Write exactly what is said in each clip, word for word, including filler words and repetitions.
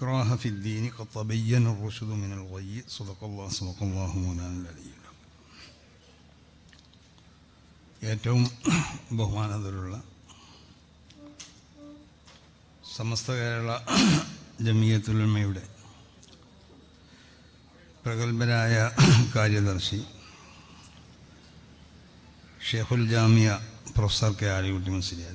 إكراه في الدين قد تبين الرشد من الغي صدق الله صدق الله مولانا العلي. ഏറ്റവും ബഹുമാനതയുള്ള സമസ്ത കേരള ജമിയത്തുൽ ഉലമയുടെ പ്രഗത്ഭരായ കാര്യദർശി ഷെയ്ഖുൽ ജാമിയ പ്രൊഫസർ കെ ആലിക്കുട്ടി മുസ്ലിയാർ,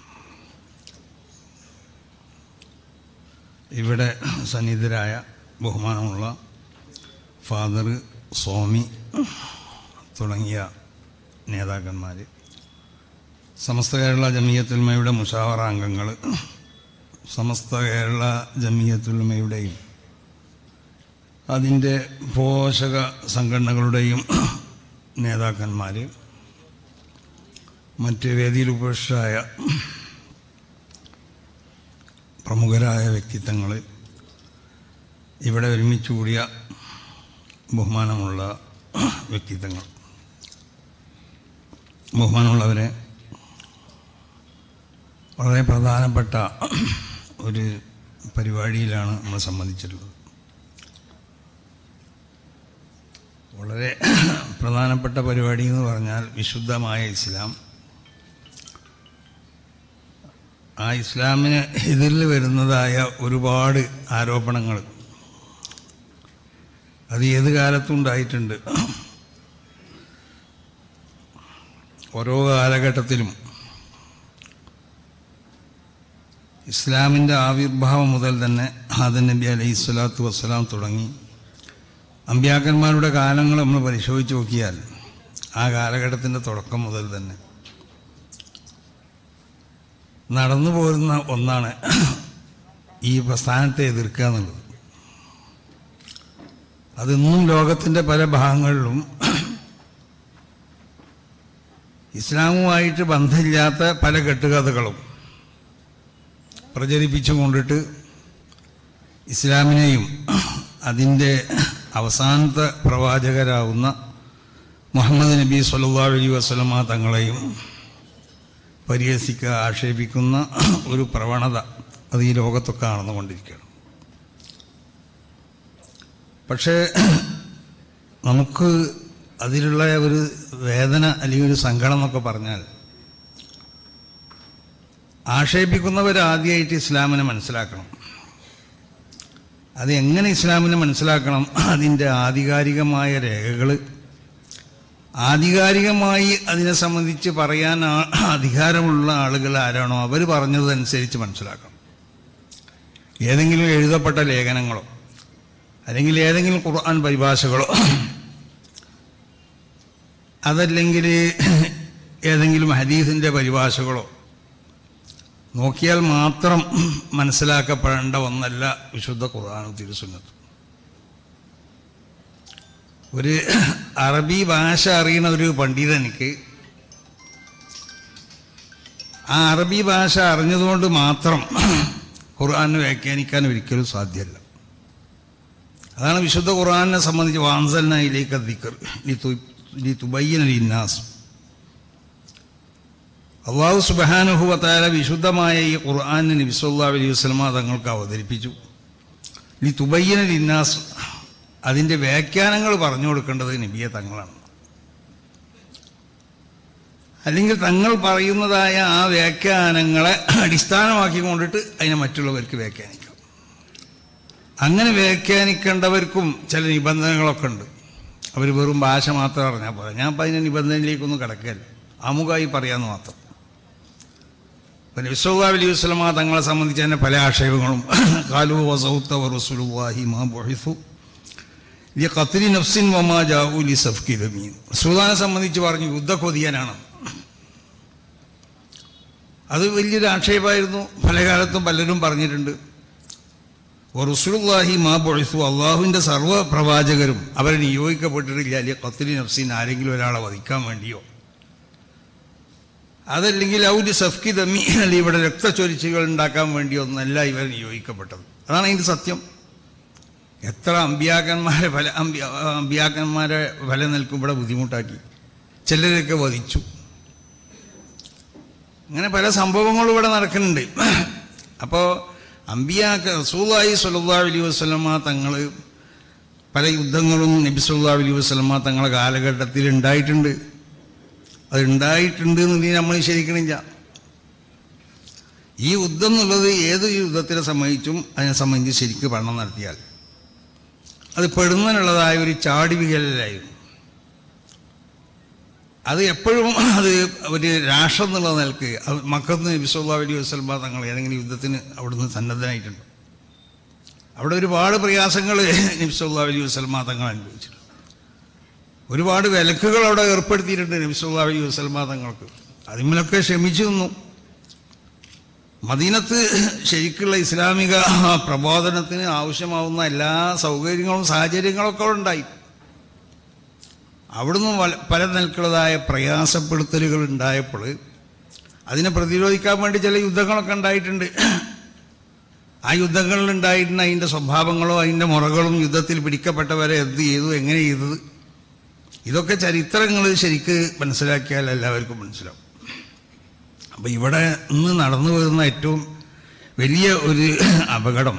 ഇവിടെ സന്നിധരായ ബഹുമാനമുള്ള ഫാദർ സ്വാമി തുടങ്ങിയ നേതാക്കന്മാർ, സമസ്ത കേരള ജമിയത്തുൽ ഉലമയുടെ മുശാവറ അംഗങ്ങൾ, സമസ്ത കേരള ജമിയത്തുൽ ഉലമയുടെയും അതിൻ്റെ പോഷക സംഘടനകളുടെയും നേതാക്കന്മാർ, മറ്റ് വേദിയിൽ ഉപേക്ഷയായ പ്രമുഖരായ വ്യക്തിത്വങ്ങൾ, ഇവിടെ ഒരുമിച്ച് കൂടിയ ബഹുമാനമുള്ള വ്യക്തിത്വങ്ങൾ, ബഹുമാനമുള്ളവരെ, വളരെ പ്രധാനപ്പെട്ട ഒരു പരിപാടിയിലാണ് നമ്മൾ സംബന്ധിച്ചിട്ടുള്ളത്. വളരെ പ്രധാനപ്പെട്ട പരിപാടി എന്ന് പറഞ്ഞാൽ വിശുദ്ധമായ ഇസ്ലാം, ആ ഇസ്ലാമിന് എതിരിൽ വരുന്നതായ ഒരുപാട് ആരോപണങ്ങൾ അത് ഏത് കാലത്തും ഉണ്ടായിട്ടുണ്ട്. ഓരോ കാലഘട്ടത്തിലും ഇസ്ലാമിൻ്റെ ആവിർഭാവം മുതൽ തന്നെ ആദം നബി അലൈഹി സ്വലാത്തു വസ്സലാം തുടങ്ങി അമ്പിയാക്കന്മാരുടെ കാലങ്ങൾ നമ്മൾ പരിശോധിച്ച് നോക്കിയാൽ ആ കാലഘട്ടത്തിൻ്റെ തുടക്കം മുതൽ തന്നെ നടന്നു പോരുന്ന ഒന്നാണ് ഈ പ്രസ്ഥാനത്തെ എതിർക്കുക എന്നുള്ളത്. അതിന്നും ലോകത്തിൻ്റെ പല ഭാഗങ്ങളിലും ഇസ്ലാമുമായിട്ട് ബന്ധമില്ലാത്ത പല കെട്ടുകഥകളും പ്രചരിപ്പിച്ചു കൊണ്ടിട്ട് ഇസ്ലാമിനെയും അതിൻ്റെ അവസാനത്തെ പ്രവാചകരാവുന്ന മുഹമ്മദ് നബി സ്വല്ലല്ലാഹു അലൈഹി വസല്ലമ തങ്ങളെയും പരിഹസിക്കുക, ആക്ഷേപിക്കുന്ന ഒരു പ്രവണത അത് ഈ ലോകത്തൊക്കെ നടന്നുകൊണ്ടിരിക്കുകയാണ്. പക്ഷേ നമുക്ക് അതിലുള്ള ഒരു വേദന അല്ലെങ്കിൽ ഒരു സങ്കടം എന്നൊക്കെ പറഞ്ഞാൽ, ആക്ഷേപിക്കുന്നവർ ആദ്യമായിട്ട് ഇസ്ലാമിനെ മനസ്സിലാക്കണം. അത് എങ്ങനെ ഇസ്ലാമിനെ മനസ്സിലാക്കണം? അതിൻ്റെ ആധികാരികമായ രേഖകൾ, ആധികാരികമായി അതിനെ സംബന്ധിച്ച് പറയാൻ അധികാരമുള്ള ആളുകൾ ആരാണോ അവർ പറഞ്ഞതനുസരിച്ച് മനസ്സിലാക്കണം. ഏതെങ്കിലും എഴുതപ്പെട്ട ലേഖനങ്ങളോ അല്ലെങ്കിൽ ഏതെങ്കിലും ഖുർആൻ പരിഭാഷകളോ അതല്ലെങ്കിൽ ഏതെങ്കിലും ഹദീസിൻ്റെ പരിഭാഷകളോ നോക്കിയാൽ മാത്രം മനസ്സിലാക്കപ്പെടേണ്ട ഒന്നല്ല വിശുദ്ധ ഖുർആനും തിരുസുന്നത്തും. ഒരു അറബി ഭാഷ അറിയുന്ന ഒരു പണ്ഡിതനിക്ക് ആ അറബി ഭാഷ അറിഞ്ഞതുകൊണ്ട് മാത്രം ഖുർആനെ വ്യാഖ്യാനിക്കാൻ ഒരിക്കലും സാധ്യമല്ല. അതാണ് വിശുദ്ധ ഖുർആനെ സംബന്ധിച്ച് വാൻസൽനാ ഇലൈക ദിക്ർ ലിതുബയ്യിന ലിന്നാസ്. അല്ലാഹു സുബ്ഹാനഹു വ തആല വിശുദ്ധമായ ഈ ഖുർആനെ നബി സല്ലല്ലാഹു അലൈഹി വസല്ലമ തങ്ങൾക്ക് അവതരിപ്പിച്ചു. ലിതുബയ്യിന ലിന്നാസ്, അതിൻ്റെ വ്യാഖ്യാനങ്ങൾ പറഞ്ഞു കൊടുക്കേണ്ടത് നബിയെ തങ്ങളാണ്. അല്ലെങ്കിൽ തങ്ങൾ പറയുന്നതായ ആ വ്യാഖ്യാനങ്ങളെ അടിസ്ഥാനമാക്കിക്കൊണ്ടിട്ട് അതിനെ മറ്റുള്ളവർക്ക് വ്യാഖ്യാനിക്കാം. അങ്ങനെ വ്യാഖ്യാനിക്കേണ്ടവർക്കും ചില നിബന്ധനകളൊക്കെ ഉണ്ട്. അവർ വെറും ഭാഷ മാത്രം അറിഞ്ഞാൽ പോലെ. ഞാൻ അപ്പം അതിൻ്റെ നിബന്ധനയിലേക്കൊന്നും കിടക്കല്ല, ആമുഖമായി പറയാമെന്ന് മാത്രം. പിന്നെ നബി സല്ലല്ലാഹു അലൈഹി വസല്ലമ തങ്ങളെ സംബന്ധിച്ച് തന്നെ പല ആക്ഷേപങ്ങളും ഖാലു വസൗത വറസൂലുള്ളാഹി മാ ബുഇസു ലിഖത്ലി നഫ്സിൻ വമാ ജാഉ ലിസഫ്കി ദമീൻ. റസൂലിനെ സംബന്ധിച്ച് പറഞ്ഞു യുദ്ധക്കൊതിയനാണ്. അത് വലിയൊരു ആക്ഷേപമായിരുന്നു. പല കാലത്തും പലരും പറഞ്ഞിട്ടുണ്ട്. റസൂലുള്ളാഹി മാ ബുഇസു, അള്ളാഹുവിൻ്റെ സർവ്വ പ്രവാചകരും അവരെ നിയോഗിക്കപ്പെട്ടിട്ടില്ല ലിഖത്ലി നഫ്സിൻ, ആരെങ്കിലും ഒരാളെ വധിക്കാൻ വേണ്ടിയോ അതല്ലെങ്കിൽ ഔലി സഫ്കി ദമീൻ, അല്ലെങ്കിൽ ഇവിടെ രക്തച്ചൊരിച്ചുകൾ ഉണ്ടാക്കാൻ വേണ്ടിയോ ഒന്നല്ല ഇവർ നിയോഗിക്കപ്പെട്ടത്. അതാണ് അതിൻ്റെ സത്യം. എത്ര അമ്പിയാക്കന്മാരെ ഫല അമ്പിയ അമ്പിയാക്കന്മാരെ ഫല നിൽക്കും ഇവിടെ ബുദ്ധിമുട്ടാക്കി, ചിലരൊക്കെ വധിച്ചു. അങ്ങനെ പല സംഭവങ്ങളും ഇവിടെ നടക്കുന്നുണ്ട്. അപ്പോൾ അമ്പിയാക്ക റസൂലുള്ളാഹി സ്വല്ലല്ലാഹു അലൈഹി വസല്ലമ തങ്ങൾ പല യുദ്ധങ്ങളും നബി സല്ലല്ലാഹു അലൈഹി വസല്ലമ തങ്ങളെ കാലഘട്ടത്തിൽ ഉണ്ടായിട്ടുണ്ട്. അത് ഉണ്ടായിട്ടുണ്ട് എന്നുണ്ടെങ്കിൽ നമ്മൾ ശരിക്കണില്ല. ഈ യുദ്ധം എന്നുള്ളത് ഏത് യുദ്ധത്തിനെ സംബന്ധിച്ചും അതിനെ സംബന്ധിച്ച് ശരിക്ക് പഠനം നടത്തിയാൽ അത് പെടുന്നതിനുള്ളതായ ഒരു ചാടിവികലായിരുന്നു. അത് എപ്പോഴും അത് ഒരു രാഷ്ട്രം എന്നുള്ള നിലക്ക് മക്കത്ത് നബി സല്ലല്ലാഹു അലൈഹി വസല്ലമ തങ്ങൾ ഏതെങ്കിലും യുദ്ധത്തിന് അവിടുന്ന് സന്നദ്ധനായിട്ടുണ്ട്. അവിടെ ഒരുപാട് പ്രയാസങ്ങൾ നബി സല്ലല്ലാഹു അലൈഹി വസല്ലമ തങ്ങൾ അനുഭവിച്ചിട്ടുണ്ട്. ഒരുപാട് വിലക്കുകൾ അവിടെ ഏർപ്പെടുത്തിയിട്ടുണ്ട് നബി സല്ലല്ലാഹു അലൈഹി വസല്ലമ തങ്ങൾക്ക്. അതിന്മേലൊക്കെ ക്ഷമിച്ചു നിന്നു. മദീനത്ത് ശരിക്കുള്ള ഇസ്ലാമിക പ്രബോധനത്തിന് ആവശ്യമാവുന്ന എല്ലാ സൗകര്യങ്ങളും സാഹചര്യങ്ങളൊക്കെ അവിടെ ഉണ്ടായി. അവിടുന്ന് പല നിലക്കുള്ളതായ പ്രയാസപ്പെടുത്തലുകൾ ഉണ്ടായപ്പോൾ അതിനെ പ്രതിരോധിക്കാൻ വേണ്ടി ചില യുദ്ധങ്ങളൊക്കെ ഉണ്ടായിട്ടുണ്ട്. ആ യുദ്ധങ്ങളിൽ ഉണ്ടായിരുന്ന അതിൻ്റെ സ്വഭാവങ്ങളോ അതിൻ്റെ മുറകളും യുദ്ധത്തിൽ പിടിക്കപ്പെട്ടവരെ എന്ത് ചെയ്തു, എങ്ങനെ ചെയ്തത്, ഇതൊക്കെ ചരിത്രങ്ങൾ ശരിക്ക് മനസ്സിലാക്കിയാൽ എല്ലാവർക്കും മനസ്സിലാവും. അപ്പം ഇവിടെ ഇന്ന് നടന്നു വരുന്ന ഏറ്റവും വലിയ ഒരു അപകടം,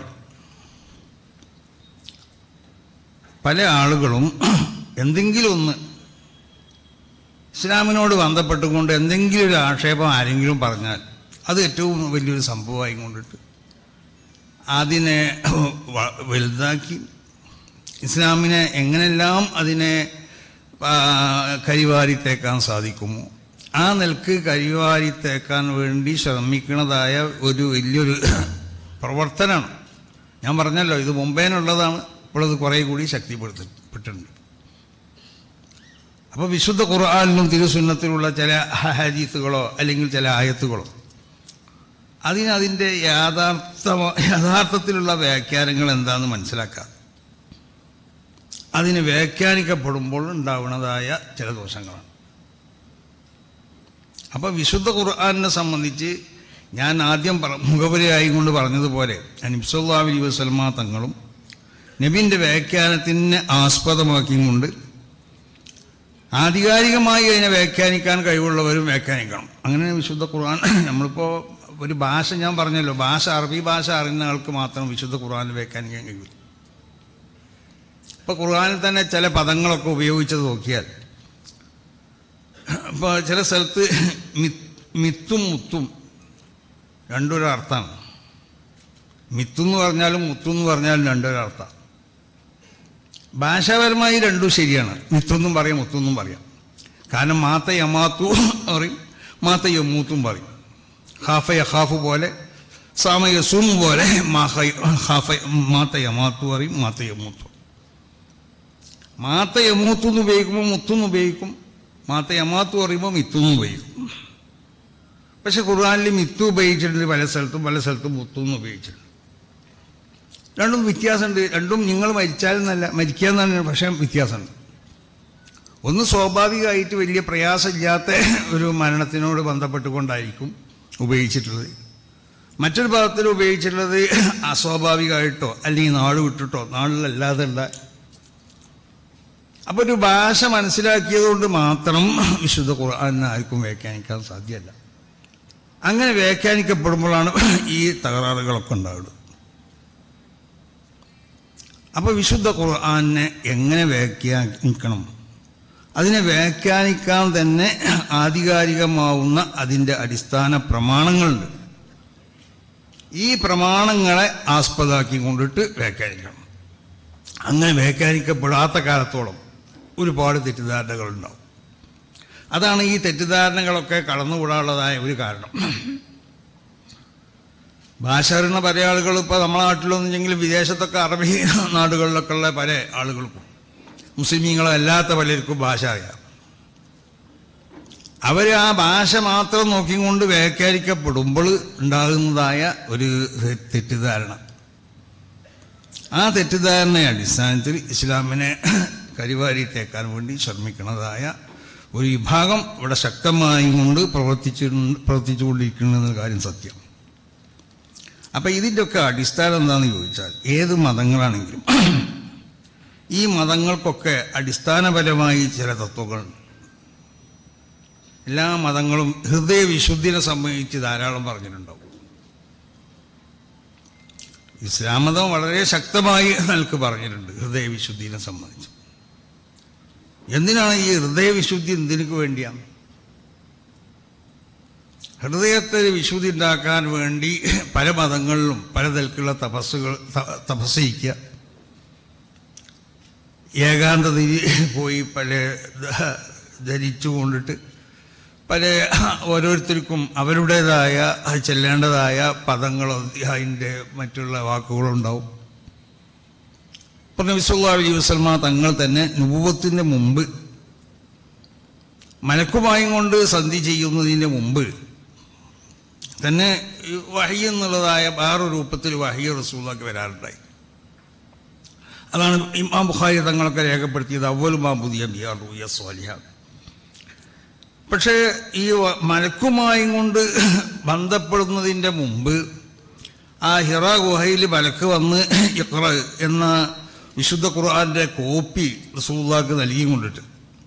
പല ആളുകളും എന്തെങ്കിലും ഒന്ന് ഇസ്ലാമിനോട് ബന്ധപ്പെട്ടുകൊണ്ട് എന്തെങ്കിലും ഒരു ആക്ഷേപം ആരെങ്കിലും പറഞ്ഞാൽ അത് ഏറ്റവും വലിയൊരു സംഭവമായി കൊണ്ടിട്ട് അതിനെ വലുതാക്കി ഇസ്ലാമിനെ എങ്ങനെല്ലാം അതിനെ കരിവാരിത്തേക്കാൻ സാധിക്കുമോ ആ നിലക്ക് കരിവാരിത്തേക്കാൻ വേണ്ടി ശ്രമിക്കുന്നതായ ഒരു വലിയൊരു പ്രവർത്തനമാണ്. ഞാൻ പറഞ്ഞല്ലോ, ഇത് മുമ്പേനുള്ളതാണ്, ഇപ്പോഴത് കുറേ കൂടി ശക്തിപ്പെടുത്തപ്പെട്ടിട്ടുണ്ട്. അപ്പോൾ വിശുദ്ധ ഖുർആനിലും തിരുസുന്നത്തിലുള്ള ചില ഹദീസുകളോ അല്ലെങ്കിൽ ചില ആയത്തുകളോ അതിനതിൻ്റെ യാഥാർത്ഥ യഥാർത്ഥത്തിലുള്ള വ്യാഖ്യാനങ്ങൾ എന്താണെന്ന് മനസ്സിലാക്കാം. അതിന് വ്യാഖ്യാനിക്കപ്പെടുമ്പോൾ ഉണ്ടാവുന്നതായ ചില ദോഷങ്ങളാണ്. അപ്പോൾ വിശുദ്ധ ഖുർആനിനെ സംബന്ധിച്ച് ഞാൻ ആദ്യം പറ മുഖപുരയായി കൊണ്ട് പറഞ്ഞതുപോലെ നബി സല്ലല്ലാഹു അലൈഹി വസല്ലമ തങ്ങളും നബിൻ്റെ വ്യാഖ്യാനത്തിനെ ആസ്പദമാക്കിക്കൊണ്ട് ആധികാരികമായി അതിനെ വ്യാഖ്യാനിക്കാൻ കഴിവുള്ളവരും വ്യാഖ്യാനിക്കണം. അങ്ങനെ വിശുദ്ധ ഖുർആൻ നമ്മളിപ്പോൾ ഒരു ഭാഷ, ഞാൻ പറഞ്ഞല്ലോ, ഭാഷ അറബി ഭാഷ അറിയുന്ന ആൾക്ക് മാത്രം വിശുദ്ധ ഖുർആനിൽ വ്യാഖ്യാനിക്കാൻ കഴിയും. ഇപ്പോൾ ഖുർആനിൽ തന്നെ ചില പദങ്ങളൊക്കെ ഉപയോഗിച്ചത് നോക്കിയാൽ ഇപ്പോൾ ചില സ്ഥലത്ത് മിത്തും മുത്തും രണ്ടൊരു അർത്ഥമാണ്. മിത്തെന്ന് പറഞ്ഞാലും മുത്തെന്ന് പറഞ്ഞാലും രണ്ടൊരു അർത്ഥം. ഭാഷാപരമായി രണ്ടും ശരിയാണ്. മിത്തൊന്നും പറയാം, മുത്തൊന്നും പറയാം. കാരണം മാത്ത യമാത്തു പറയും, മാത്ത യമൂത്തും പറയും. ഹാഫ യഹാഫ് പോലെ സാമ യസൂം പോലെ ഹാഫ മാത്ത യമാത്തു പറയും, മാത്ത യമൂത്തു. മാത്ത യമൂത്തുന്ന് ഉപയോഗിക്കുമ്പോൾ മുത്തുന്ന് ഉപയോഗിക്കും, മാത്ത യമാത്തു പറയുമ്പോൾ മിത്തുന്ന് ഉപയോഗിക്കും. പക്ഷെ ഖുർആനിൽ മിത്തു ഉപയോഗിച്ചിട്ടുണ്ട് പല സ്ഥലത്തും, പല സ്ഥലത്തും മുത്തുന്ന് ഉപയോഗിച്ചിട്ടുണ്ട്. രണ്ടും വ്യത്യാസമുണ്ട്. രണ്ടും നിങ്ങൾ മരിച്ചാലെന്നല്ല, മരിക്കുക എന്നാണ്, പക്ഷേ വ്യത്യാസമുണ്ട്. ഒന്ന് സ്വാഭാവികമായിട്ട് വലിയ പ്രയാസമില്ലാത്ത ഒരു മരണത്തിനോട് ബന്ധപ്പെട്ടുകൊണ്ടായിരിക്കും ഉപയോഗിച്ചിട്ടുള്ളത്. മറ്റൊരു പദത്തിൽ ഉപയോഗിച്ചിട്ടുള്ളത് അസ്വാഭാവികമായിട്ടോ അല്ലെങ്കിൽ നാട് വിട്ടിട്ടോ നാളിലല്ലാതെ ഉള്ള. അപ്പോൾ ഒരു ഭാഷ മനസ്സിലാക്കിയത് കൊണ്ട് മാത്രം വിശുദ്ധ ഖുർആനിനെ ആർക്കും വ്യാഖ്യാനിക്കാൻ സാധ്യമല്ല. അങ്ങനെ വ്യാഖ്യാനിക്കപ്പെടുമ്പോഴാണ് ഈ തകരാറുകളൊക്കെ ഉണ്ടാവുന്നത്. അപ്പോൾ വിശുദ്ധ ഖുർആനിനെ എങ്ങനെ വ്യാഖ്യാനിക്കണം, അതിനെ വ്യാഖ്യാനിക്കാൻ തന്നെ ആധികാരികമാവുന്ന അതിൻ്റെ അടിസ്ഥാന പ്രമാണങ്ങളുണ്ട്. ഈ പ്രമാണങ്ങളെ ആസ്പദമാക്കി കൊണ്ടിട്ട് വ്യാഖ്യാനിക്കണം. അങ്ങനെ വ്യാഖ്യാനിക്കപ്പെടാത്ത കാലത്തോളം ഒരുപാട് തെറ്റിദ്ധാരണകളുണ്ടാവും. അതാണ് ഈ തെറ്റിദ്ധാരണകളൊക്കെ കടന്നുകൂടാനുള്ളതായ ഒരു കാരണം. ഭാഷ അറിയുന്ന പല ആളുകൾ ഇപ്പോൾ നമ്മളെ നാട്ടിലൊന്നുമില്ലെങ്കിലും വിദേശത്തൊക്കെ അറബി നാടുകളിലൊക്കെ ഉള്ള പല ആളുകൾക്കും മുസ്ലിമീങ്ങളോ അല്ലാത്ത പലർക്കും ഭാഷ അറിയാം. അവർ ആ ഭാഷ മാത്രം നോക്കിക്കൊണ്ട് വ്യാഖ്യാനിക്കപ്പെടുമ്പോൾ ഉണ്ടാകുന്നതായ ഒരു തെറ്റിദ്ധാരണ, ആ തെറ്റിദ്ധാരണ അടിസ്ഥാനത്തിൽ ഇസ്ലാമിനെ കരിവാരിത്തേക്കാൻ വേണ്ടി ശ്രമിക്കുന്നതായ ഒരു വിഭാഗം ഇവിടെ ശക്തമായി കൊണ്ട് പ്രവർത്തിച്ചു പ്രവർത്തിച്ചുകൊണ്ടിരിക്കുന്ന കാര്യം സത്യം. അപ്പം ഇതിൻ്റെയൊക്കെ അടിസ്ഥാനം എന്താണെന്ന് ചോദിച്ചാൽ, ഏത് മതങ്ങളാണെങ്കിലും ഈ മതങ്ങൾക്കൊക്കെ അടിസ്ഥാനപരമായി ചില തത്വങ്ങളുണ്ട്. എല്ലാ മതങ്ങളും ഹൃദയവിശുദ്ധിനെ സംബന്ധിച്ച് ധാരാളം പറഞ്ഞിട്ടുണ്ടാവും. ഇസ്ലാം മതം വളരെ ശക്തമായി നമുക്ക് പറഞ്ഞിട്ടുണ്ട് ഹൃദയവിശുദ്ധിയെ സംബന്ധിച്ച്. എന്തിനാണ് ഈ ഹൃദയവിശുദ്ധി? എന്തിനു വേണ്ടിയാണ്? ഹൃദയത്തെ വിശുദ്ധി ഉണ്ടാക്കാൻ വേണ്ടി പല മതങ്ങളിലും പല തരത്തിലുള്ള തപസ്സുകൾ തപസ്സിക്കുക, ഏകാന്തതയിൽ പോയി പല ധരിച്ചു കൊണ്ടിട്ട് പല ഓരോരുത്തർക്കും അവരുടേതായ ചെല്ലേണ്ടതായ പദങ്ങളോ അതിൻ്റെ മറ്റുള്ള വാക്കുകളുണ്ടാവും. നബി സല്ലല്ലാഹു അലൈഹി വസല്ലമ തങ്ങൾ തന്നെ നുബുവത്തിന് മുമ്പ് മലക്കുമായും കൊണ്ട് സന്ധി ചെയ്യുന്നതിന് മുമ്പ് തന്നെ വഹി എന്നുള്ളതായ വേറൊരു രൂപത്തിൽ വഹി റസൂലുള്ളാഹിക്ക് വരാറുണ്ടായി. അതാണ് ഇമാം ബുഖാരി തങ്ങളൊക്കെ രേഖപ്പെടുത്തിയത് അവ്വലു മാ ബുദിയ ബിഹാ റുയ സ്വാലിഹ. പക്ഷേ ഈ മലക്കുമായും കൊണ്ട് ബന്ധപ്പെടുന്നതിൻ്റെ മുമ്പ് ആ ഹിറ ഗുഹയിൽ മലക്ക് വന്ന് ഇഖ്റ എന്ന വിശുദ്ധ ഖുർആന്റെ കോപ്പി റസൂലുള്ളാഹിക്ക് നൽകി കൊണ്ടിട്ട്,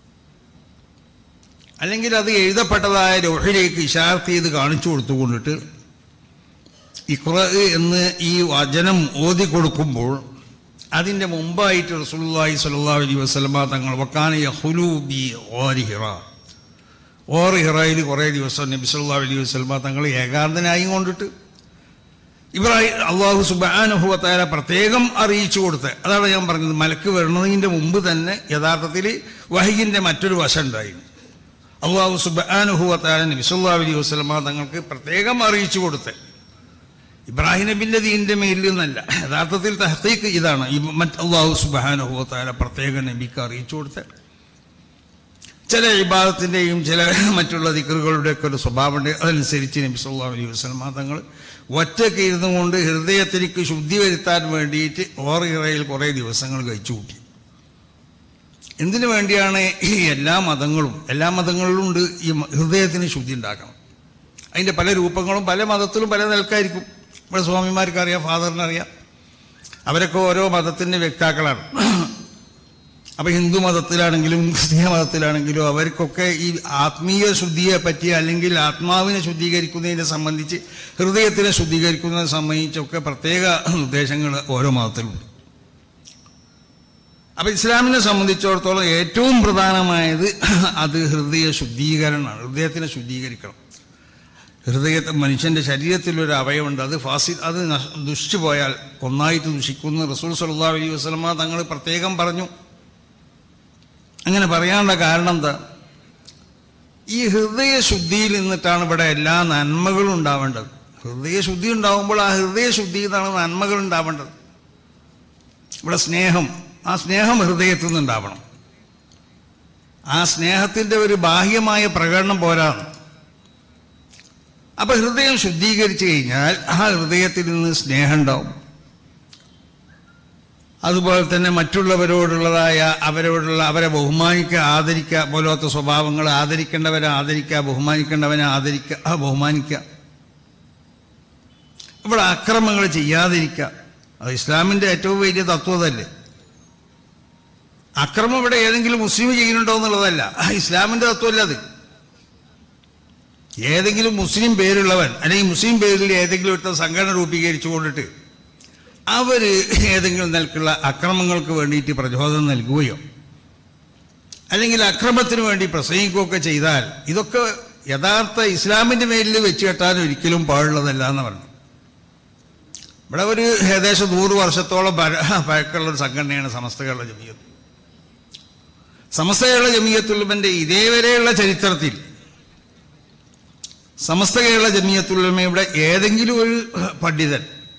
അല്ലെങ്കിൽ അത് എഴുതപ്പെട്ടതായ ലൗഹിലേക്ക് ഇശാറത്ത് ചെയ്ത് കാണിച്ചു കൊടുത്തുകൊണ്ടിട്ട് ഇഖ്റ എന്ന് ഈ വചനം ഓതി കൊടുക്കുമ്പോൾ അതിൻ്റെ മുമ്പായിട്ട് റസൂലുള്ളാഹി സ്വല്ലല്ലാഹു അലൈഹി വസല്ലമ തങ്ങൾ വക്കാന യഖുലു ബി ഓരി ഹിറ, ഓർ ഹിറയിൽ കുറേ ദിവസം നബി സല്ലല്ലാഹു അലൈഹി വസല്ലമ തങ്ങൾ ഏകാന്തനായി കൊണ്ടിട്ട് ഇബ്രാഹിം അള്ളാഹു സുബ്ഹാനഹു വ തആല പ്രത്യേകം അറിയിച്ചു കൊടുത്ത്. അതാണ് ഞാൻ പറഞ്ഞത്, മലക്ക് വരുന്നതിൻ്റെ മുമ്പ് തന്നെ യഥാർത്ഥത്തിൽ വഹയിൻ്റെ മറ്റൊരു വശം ഉണ്ടായിരുന്നു. അള്ളാഹു സുബ്ഹാനഹു വ തആല നബി സല്ലല്ലാഹു അലൈഹി വസല്ലമ തങ്ങൾക്ക് പ്രത്യേകം അറിയിച്ചു കൊടുത്ത്. ഇബ്രാഹിം നബിൻ്റെ ദീനിൻ്റെ മേലിൽ നിന്നല്ല, യഥാർത്ഥത്തിൽ തഹ്ഖീഖ് ഇതാണ്. അള്ളാഹു സുബ്ഹാനഹു വ തആല പ്രത്യേകം നബിക്ക് അറിയിച്ചു കൊടുത്ത്. ചില ഇബാദത്തിൻ്റെയും ചില മറ്റുള്ള ദിക്റുകളുടെയൊക്കെ ഒരു സ്വഭാവമുണ്ട്. അതനുസരിച്ച് നബി സല്ലല്ലാഹു അലൈഹി വസല്ലമ തങ്ങൾ ഒറ്റയ്ക്ക് ഇരുന്നു കൊണ്ട് ഹൃദയത്തിലേക്ക് ശുദ്ധി വരുത്താൻ വേണ്ടിയിട്ട് ഓറിറയിൽ കുറേ ദിവസങ്ങൾ കഴിച്ചു കൂട്ടി. എന്തിനു വേണ്ടിയാണ്? ഈ എല്ലാ മതങ്ങളും എല്ലാ മതങ്ങളിലും ഉണ്ട് ഈ ഹൃദയത്തിന് ശുദ്ധി ഉണ്ടാക്കണം. അതിൻ്റെ പല രൂപങ്ങളും പല മതത്തിലും പല നിലക്കായിരിക്കും. ഇവിടെ സ്വാമിമാർക്കറിയാം, ഫാദറിനറിയാം, അവരൊക്കെ ഓരോ മതത്തിൻ്റെ വ്യക്താക്കളാണ്. അപ്പം ഹിന്ദു മതത്തിലാണെങ്കിലും ക്രിസ്തീയ മതത്തിലാണെങ്കിലും അവർക്കൊക്കെ ഈ ആത്മീയ ശുദ്ധിയെ പറ്റി അല്ലെങ്കിൽ ആത്മാവിനെ ശുദ്ധീകരിക്കുന്നതിനെ സംബന്ധിച്ച് ഹൃദയത്തിനെ ശുദ്ധീകരിക്കുന്നതിനെ സംബന്ധിച്ചൊക്കെ പ്രത്യേക നിർദ്ദേശങ്ങൾ ഓരോ മതത്തിലുണ്ട്. അപ്പം ഇസ്ലാമിനെ സംബന്ധിച്ചിടത്തോളം ഏറ്റവും പ്രധാനമായത് അത് ഹൃദയ ശുദ്ധീകരണമാണ്. ഹൃദയത്തിനെ ശുദ്ധീകരിക്കണം. ഹൃദയത്തെ മനുഷ്യൻ്റെ ശരീരത്തിലൊരു അവയവുണ്ട്, അത് ഫാസി അത് ദുഷിച്ചു പോയാൽ ഒന്നായിട്ട് ദുഷിക്കുന്ന റസൂൽ സല്ലല്ലാഹു അലൈഹി വസല്ലമ തങ്ങൾ പ്രത്യേകം പറഞ്ഞു. അങ്ങനെ പറയാനുള്ള കാരണം എന്താ? ഈ ഹൃദയശുദ്ധിയിൽ നിന്നിട്ടാണ് ഇവിടെ എല്ലാ നന്മകളും ഉണ്ടാവേണ്ടത്. ഹൃദയശുദ്ധി ഉണ്ടാവുമ്പോൾ ആ ഹൃദയശുദ്ധിയിൽ നിന്നാണ് നന്മകൾ ഉണ്ടാവേണ്ടത്. ഇവിടെ സ്നേഹം, ആ സ്നേഹം ഹൃദയത്തിൽ നിന്നുണ്ടാവണം. ആ സ്നേഹത്തിൻ്റെ ഒരു ബാഹ്യമായ പ്രകടനം പോരാന്ന്. അപ്പം ഹൃദയം ശുദ്ധീകരിച്ചു കഴിഞ്ഞാൽ ആ ഹൃദയത്തിൽ നിന്ന് സ്നേഹം ഉണ്ടാവും. അതുപോലെ തന്നെ മറ്റുള്ളവരോടുള്ളതായ അവരോടുള്ള അവരെ ബഹുമാനിക്കുക, ആദരിക്കുക പോലത്തെ സ്വഭാവങ്ങൾ, ആദരിക്കേണ്ടവരെ ആദരിക്കുക, ബഹുമാനിക്കേണ്ടവനെ ആദരിക്കുക, ആ ബഹുമാനിക്കുക. ഇവിടെ അക്രമങ്ങൾ ചെയ്യാതിരിക്കുക, അത് ഇസ്ലാമിൻ്റെ ഏറ്റവും വലിയ തത്വതല്ലേ. അക്രമം ഇവിടെ ഏതെങ്കിലും മുസ്ലിം ചെയ്യുന്നുണ്ടോ എന്നുള്ളതല്ല, ഇസ്ലാമിൻ്റെ തത്വമല്ല അത്. ഏതെങ്കിലും മുസ്ലിം പേരുള്ളവൻ അല്ലെങ്കിൽ മുസ്ലിം പേരിൽ ഏതെങ്കിലും ഒരു സംഘടന രൂപീകരിച്ചു കൊണ്ടിട്ട് അവർ ഏതെങ്കിലും നിലക്കുള്ള അക്രമങ്ങൾക്ക് വേണ്ടിയിട്ട് പ്രചോദനം നൽകുകയോ അല്ലെങ്കിൽ അക്രമത്തിന് വേണ്ടി പ്രസംഗിക്കുകയൊക്കെ ചെയ്താൽ ഇതൊക്കെ യഥാർത്ഥ ഇസ്ലാമിൻ്റെ മേലിൽ വെച്ച് കെട്ടാൻ ഒരിക്കലും പാടുള്ളതല്ല എന്ന് പറഞ്ഞു. ഇവിടെ ഒരു ഏകദേശം നൂറ് വർഷത്തോളം പഴക്കമുള്ളൊരു സംഘടനയാണ് സമസ്ത കേരള ജമിയത്ത്. സമസ്ത കേരള ജമിയത്തുലുമൻ്റെ ഇതേവരെയുള്ള ചരിത്രത്തിൽ സമസ്ത കേരള ജമിയത്തുലുമയുടെ ഏതെങ്കിലും ഒരു പണ്ഡിതൻ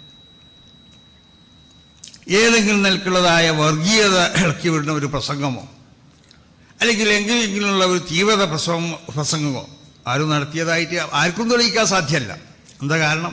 ഏതെങ്കിലും നിലക്കുള്ളതായ വർഗീയത ഇളക്കി വിടുന്ന ഒരു പ്രസംഗമോ അല്ലെങ്കിൽ എങ്കിലെങ്കിലുള്ള ഒരു തീവ്രത പ്രസംഗ പ്രസംഗമോ ആരും നടത്തിയതായിട്ട് ആർക്കും തെളിയിക്കാൻ സാധ്യമല്ല. എന്താ കാരണം?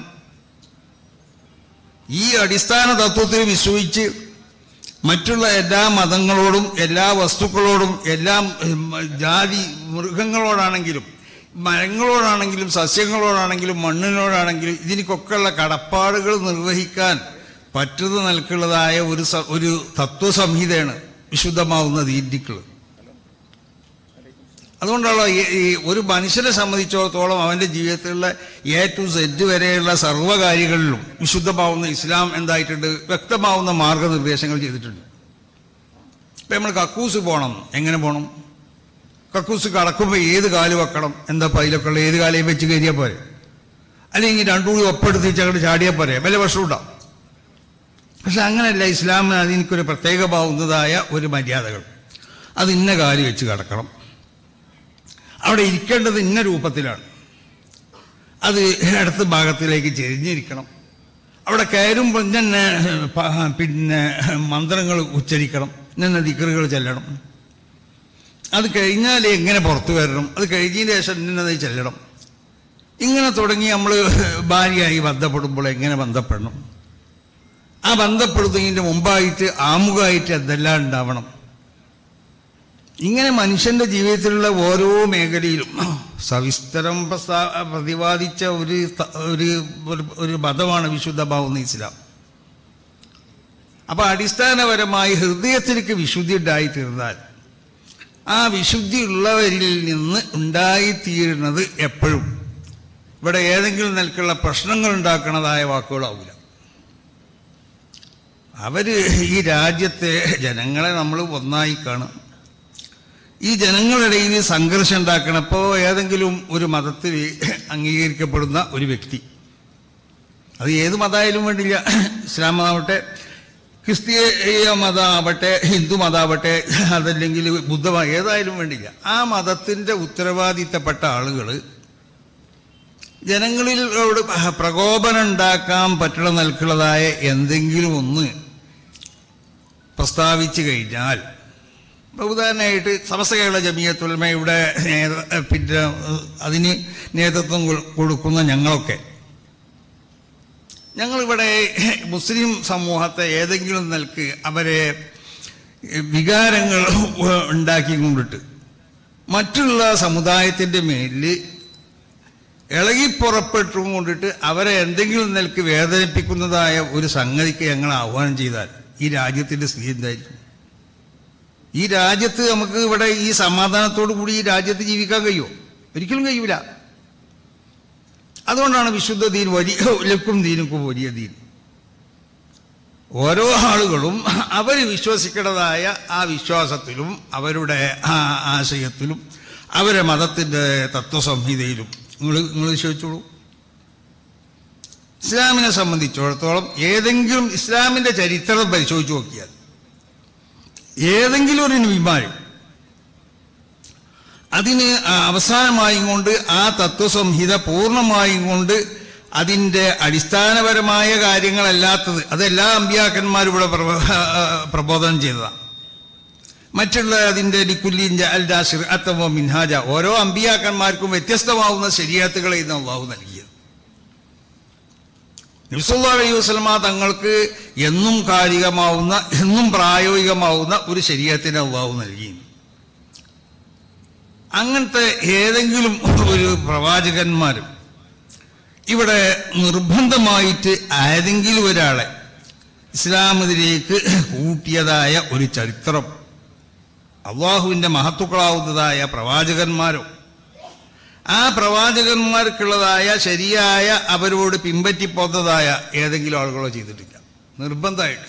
ഈ അടിസ്ഥാന തത്വത്തിൽ വിശ്വസിച്ച് മറ്റുള്ള എല്ലാ മതങ്ങളോടും എല്ലാ വസ്തുക്കളോടും എല്ലാം ജാതി മൃഗങ്ങളോടാണെങ്കിലും മരങ്ങളോടാണെങ്കിലും സസ്യങ്ങളോടാണെങ്കിലും മണ്ണിനോടാണെങ്കിലും ഇതിനൊക്കെയുള്ള കടപ്പാടുകൾ നിർവഹിക്കാൻ പറ്റുന്ന നിലക്കുള്ളതായ ഒരു ഒരു തത്വസംഹിതയാണ് വിശുദ്ധമാവുന്ന ദീനികൾ. അതുകൊണ്ടുള്ള ഈ ഒരു മനുഷ്യനെ സംബന്ധിച്ചിടത്തോളം അവൻ്റെ ജീവിതത്തിലുള്ള എ ടു സെഡ് വരെയുള്ള സർവ്വകാര്യങ്ങളിലും വിശുദ്ധമാവുന്ന ഇസ്ലാം എന്തായിട്ടുണ്ട്, വ്യക്തമാവുന്ന മാർഗനിർദ്ദേശങ്ങൾ ചെയ്തിട്ടുണ്ട്. ഇപ്പം നമ്മൾ കക്കൂസ് പോകണം, എങ്ങനെ പോകണം? കക്കൂസ് കടക്കുമ്പോൾ ഏത് കാല് വെക്കണം, എന്താ പൈലൊക്കെ ഉള്ള ഏത് കാലയും വെച്ച് കയറിയാൽ പോരെ, അല്ലെങ്കിൽ രണ്ടു കൂടി ഒപ്പെടുത്ത് അങ്ങോട്ട് ചാടിയാൽ പോരെ, വല്ല പ്രശ്നമുണ്ടാവും. പക്ഷെ അങ്ങനെയല്ല, ഇസ്ലാമിന് അതിനൊരു പ്രത്യേകമാവുന്നതായ ഒരു മര്യാദകൾ. അത് ഇന്ന കാല് വെച്ച് കടക്കണം, അവിടെ ഇരിക്കേണ്ടത് ഇന്ന രൂപത്തിലാണ്, അത് ഇടത്ത് ഭാഗത്തിലേക്ക് ചെരിഞ്ഞിരിക്കണം, അവിടെ കയറുമ്പോൾ തന്നെ പിന്നെ മന്ത്രങ്ങൾ ഉച്ചരിക്കണം, ഇന്ന ദിക്റുകൾ ചെല്ലണം, അത് കഴിഞ്ഞാൽ എങ്ങനെ പുറത്തു വരണം, അത് കഴിഞ്ഞതിന് ശേഷം ഇന്നത് ചെല്ലണം. ഇങ്ങനെ തുടങ്ങി നമ്മൾ ഭാര്യയായി ബന്ധപ്പെടുമ്പോൾ എങ്ങനെ ബന്ധപ്പെടണം, ആ ബന്ധപ്പെടുന്നതിൻ്റെ മുമ്പായിട്ട് ആമുഖമായിട്ട് എന്തെല്ലാം ഉണ്ടാവണം. ഇങ്ങനെ മനുഷ്യൻ്റെ ജീവിതത്തിലുള്ള ഓരോ മേഖലയിലും സവിസ്തരം പ്രസ്താ പ്രതിപാദിച്ച ഒരു ഒരു ഒരു മതമാണ് വിശുദ്ധമാവുന്ന ഇസ്ലാം. അപ്പം അടിസ്ഥാനപരമായി ഹൃദയത്തിലേക്ക് വിശുദ്ധി ഉണ്ടായിത്തീർന്നാൽ ആ വിശുദ്ധി ഉള്ളവരിൽ നിന്ന് ഉണ്ടായിത്തീരുന്നത് എപ്പോഴും ഇവിടെ ഏതെങ്കിലും നിലക്കുള്ള പ്രശ്നങ്ങൾ ഉണ്ടാക്കുന്നതായ വാക്കുകളാവില്ല. അവർ ഈ രാജ്യത്തെ ജനങ്ങളെ നമ്മൾ ഒന്നായി കാണും. ഈ ജനങ്ങളിടയിൽ സംഘർഷം ഉണ്ടാക്കണപ്പോൾ ഏതെങ്കിലും ഒരു മതത്തിൽ അംഗീകരിക്കപ്പെടുന്ന ഒരു വ്യക്തി, അത് ഏത് മതമായാലും വേണ്ടില്ല, ഇസ്ലാം മതമാവട്ടെ, ക്രിസ്തീയ മതമാവട്ടെ, ഹിന്ദു മതമാവട്ടെ, അതല്ലെങ്കിൽ ബുദ്ധ ഏതായാലും വേണ്ടില്ല, ആ മതത്തിൻ്റെ ഉത്തരവാദിത്തപ്പെട്ട ആളുകൾ ജനങ്ങളിലോട് പ്രകോപനം ഉണ്ടാക്കാൻ പറ്റുന്ന നിലക്കുള്ളതായ എന്തെങ്കിലും ഒന്ന് പ്രസ്താവിച്ചു കഴിഞ്ഞാൽ, ഉദാഹരണമായിട്ട് സമസ്ത കേരള ജമിയത്തുൽ ഉലമയുടെ പിന്നെ അതിന് നേതൃത്വം കൊടുക്കുന്ന ഞങ്ങളൊക്കെ, ഞങ്ങളിവിടെ മുസ്ലിം സമൂഹത്തെ ഏതെങ്കിലും നിലക്ക് അവരെ വികാരങ്ങൾ ഉണ്ടാക്കിക്കൊണ്ടിട്ട് മറ്റുള്ള സമുദായത്തിൻ്റെ മേലിൽ ഇളകിപ്പുറപ്പെട്ടും കൊണ്ടിട്ട് അവരെ എന്തെങ്കിലും നിലക്ക് വേദനിപ്പിക്കുന്നതായ ഒരു സംഗതിക്ക് ഞങ്ങൾ ആഹ്വാനം ചെയ്താൽ ഈ രാജ്യത്തിൻ്റെ സ്ഥിതി എന്തായിരിക്കും? ഈ രാജ്യത്ത് നമുക്ക് ഇവിടെ ഈ സമാധാനത്തോടു കൂടി ഈ രാജ്യത്ത് ജീവിക്കാൻ കഴിയുമോ? ഒരിക്കലും കഴിയൂല. അതുകൊണ്ടാണ് വിശുദ്ധ ദീൻ വലിയ ലക്കും ദീനുക്കും വലിയ ദീൻ. ഓരോ ആളുകളും അവർ വിശ്വസിക്കേണ്ടതായ ആ വിശ്വാസത്തിലും അവരുടെ ആ ആശയത്തിലും അവരുടെ മതത്തിൻ്റെ തത്വസംഹിതയിലും നിങ്ങൾ നിങ്ങൾ വിശ്വസിച്ചോളൂ. ഇസ്ലാമിനെ സംബന്ധിച്ചിടത്തോളം ഏതെങ്കിലും ഇസ്ലാമിൻ്റെ ചരിത്രം പരിശോധിച്ച് നോക്കിയാൽ ഏതെങ്കിലും ഒരു നബിമാർ അതിന് അവസാനമായും കൊണ്ട് ആ തത്വസംഹിത പൂർണ്ണമായും കൊണ്ട് അതിൻ്റെ അടിസ്ഥാനപരമായ കാര്യങ്ങളല്ലാത്തത് അതെല്ലാ അമ്പിയാക്കന്മാരും ഇവിടെ പ്രബോധനം ചെയ്തതാണ്. മറ്റുള്ള അതിൻ്റെ ലിക്കുല്ലിൻ ജഅൽനാ ശിർഅത്തൻ വ മിൻഹാജ, ഓരോ അമ്പിയാക്കന്മാർക്കും വ്യത്യസ്തമാവുന്ന ശരീഅത്തുകളെ ഇന്ന് അള്ളാഹു നൽകിയത്. നബി സല്ലല്ലാഹു അലൈഹി വസല്ലമ തങ്ങൾക്ക് എന്നും കാലികമാവുന്ന എന്നും പ്രായോഗികമാവുന്ന ഒരു ശരീഅത്തിനെ അള്ളാഹു നൽകി. അങ്ങനത്തെ ഏതെങ്കിലും ഒരു പ്രവാചകന്മാരും ഇവിടെ നിർബന്ധമായിട്ട് ഏതെങ്കിലും ഒരാളെ ഇസ്ലാമിലേക്ക് കൂട്ടിയതായ ഒരു ചരിത്രം അള്ളാഹുവിൻ്റെ മഹത്തുക്കളാവുന്നതായ പ്രവാചകന്മാരോ ആ പ്രവാചകന്മാർക്കുള്ളതായ ശരിയായ അവരോട് പിൻപറ്റിപ്പോന്നതായ ഏതെങ്കിലും ആളുകളോ ചെയ്തിട്ടില്ല. നിർബന്ധമായിട്ട്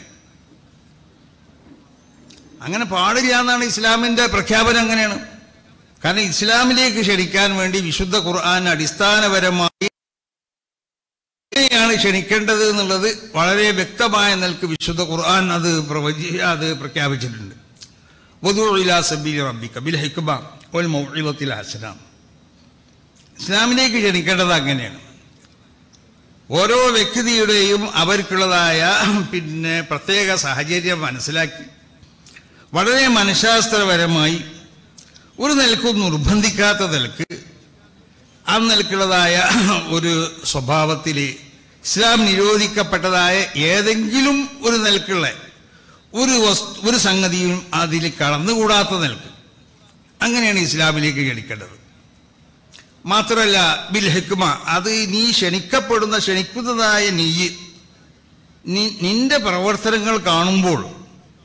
അങ്ങനെ പാടില്ല എന്നാണ് ഇസ്ലാമിൻ്റെ പ്രഖ്യാപനം. അങ്ങനെയാണ്. കാരണം ഇസ്ലാമിലേക്ക് ക്ഷണിക്കാൻ വേണ്ടി വിശുദ്ധ ഖുർആൻ അടിസ്ഥാനപരമായി എങ്ങനെയാണ് ക്ഷണിക്കേണ്ടത് എന്നുള്ളത് വളരെ വ്യക്തമായ നിലക്ക് വിശുദ്ധ ഖുർആൻ അത് പ്രവചി അത് പ്രഖ്യാപിച്ചിട്ടുണ്ട്. വദൂ ഇലാ സബീലി റബ്ബിക ബിൽ ഹിക്മ വൽ മൗഇദത്തിൽ ഹസന. ഇസ്ലാമിലേക്ക് ക്ഷണിക്കേണ്ടത് അങ്ങനെയാണ്. ഓരോ വ്യക്തിയുടെയും അവർക്കുള്ളതായ പിന്നെ പ്രത്യേക സാഹചര്യം മനസ്സിലാക്കി വളരെ മനഃശാസ്ത്രപരമായി ഒരു നിലക്കും നിർബന്ധിക്കാത്ത നിലക്ക് ആ നിലക്കുള്ളതായ ഒരു സ്വഭാവത്തിൽ ഇസ്ലാം നിരോധിക്കപ്പെട്ടതായ ഏതെങ്കിലും ഒരു നിലക്കുള്ള ഒരു വസ്തു ഒരു സംഗതിയും അതിൽ കടന്നുകൂടാത്ത നിലക്ക് അങ്ങനെയാണ് ഇസ്ലാമിലേക്ക് ക്ഷണിക്കേണ്ടത്. മാത്രമല്ല ബിൽ ഹിക്മ, അത് നീ ക്ഷണിക്കപ്പെടുന്ന ക്ഷണിക്കുന്നതായ നീ നിന്റെ പ്രവർത്തനങ്ങൾ കാണുമ്പോൾ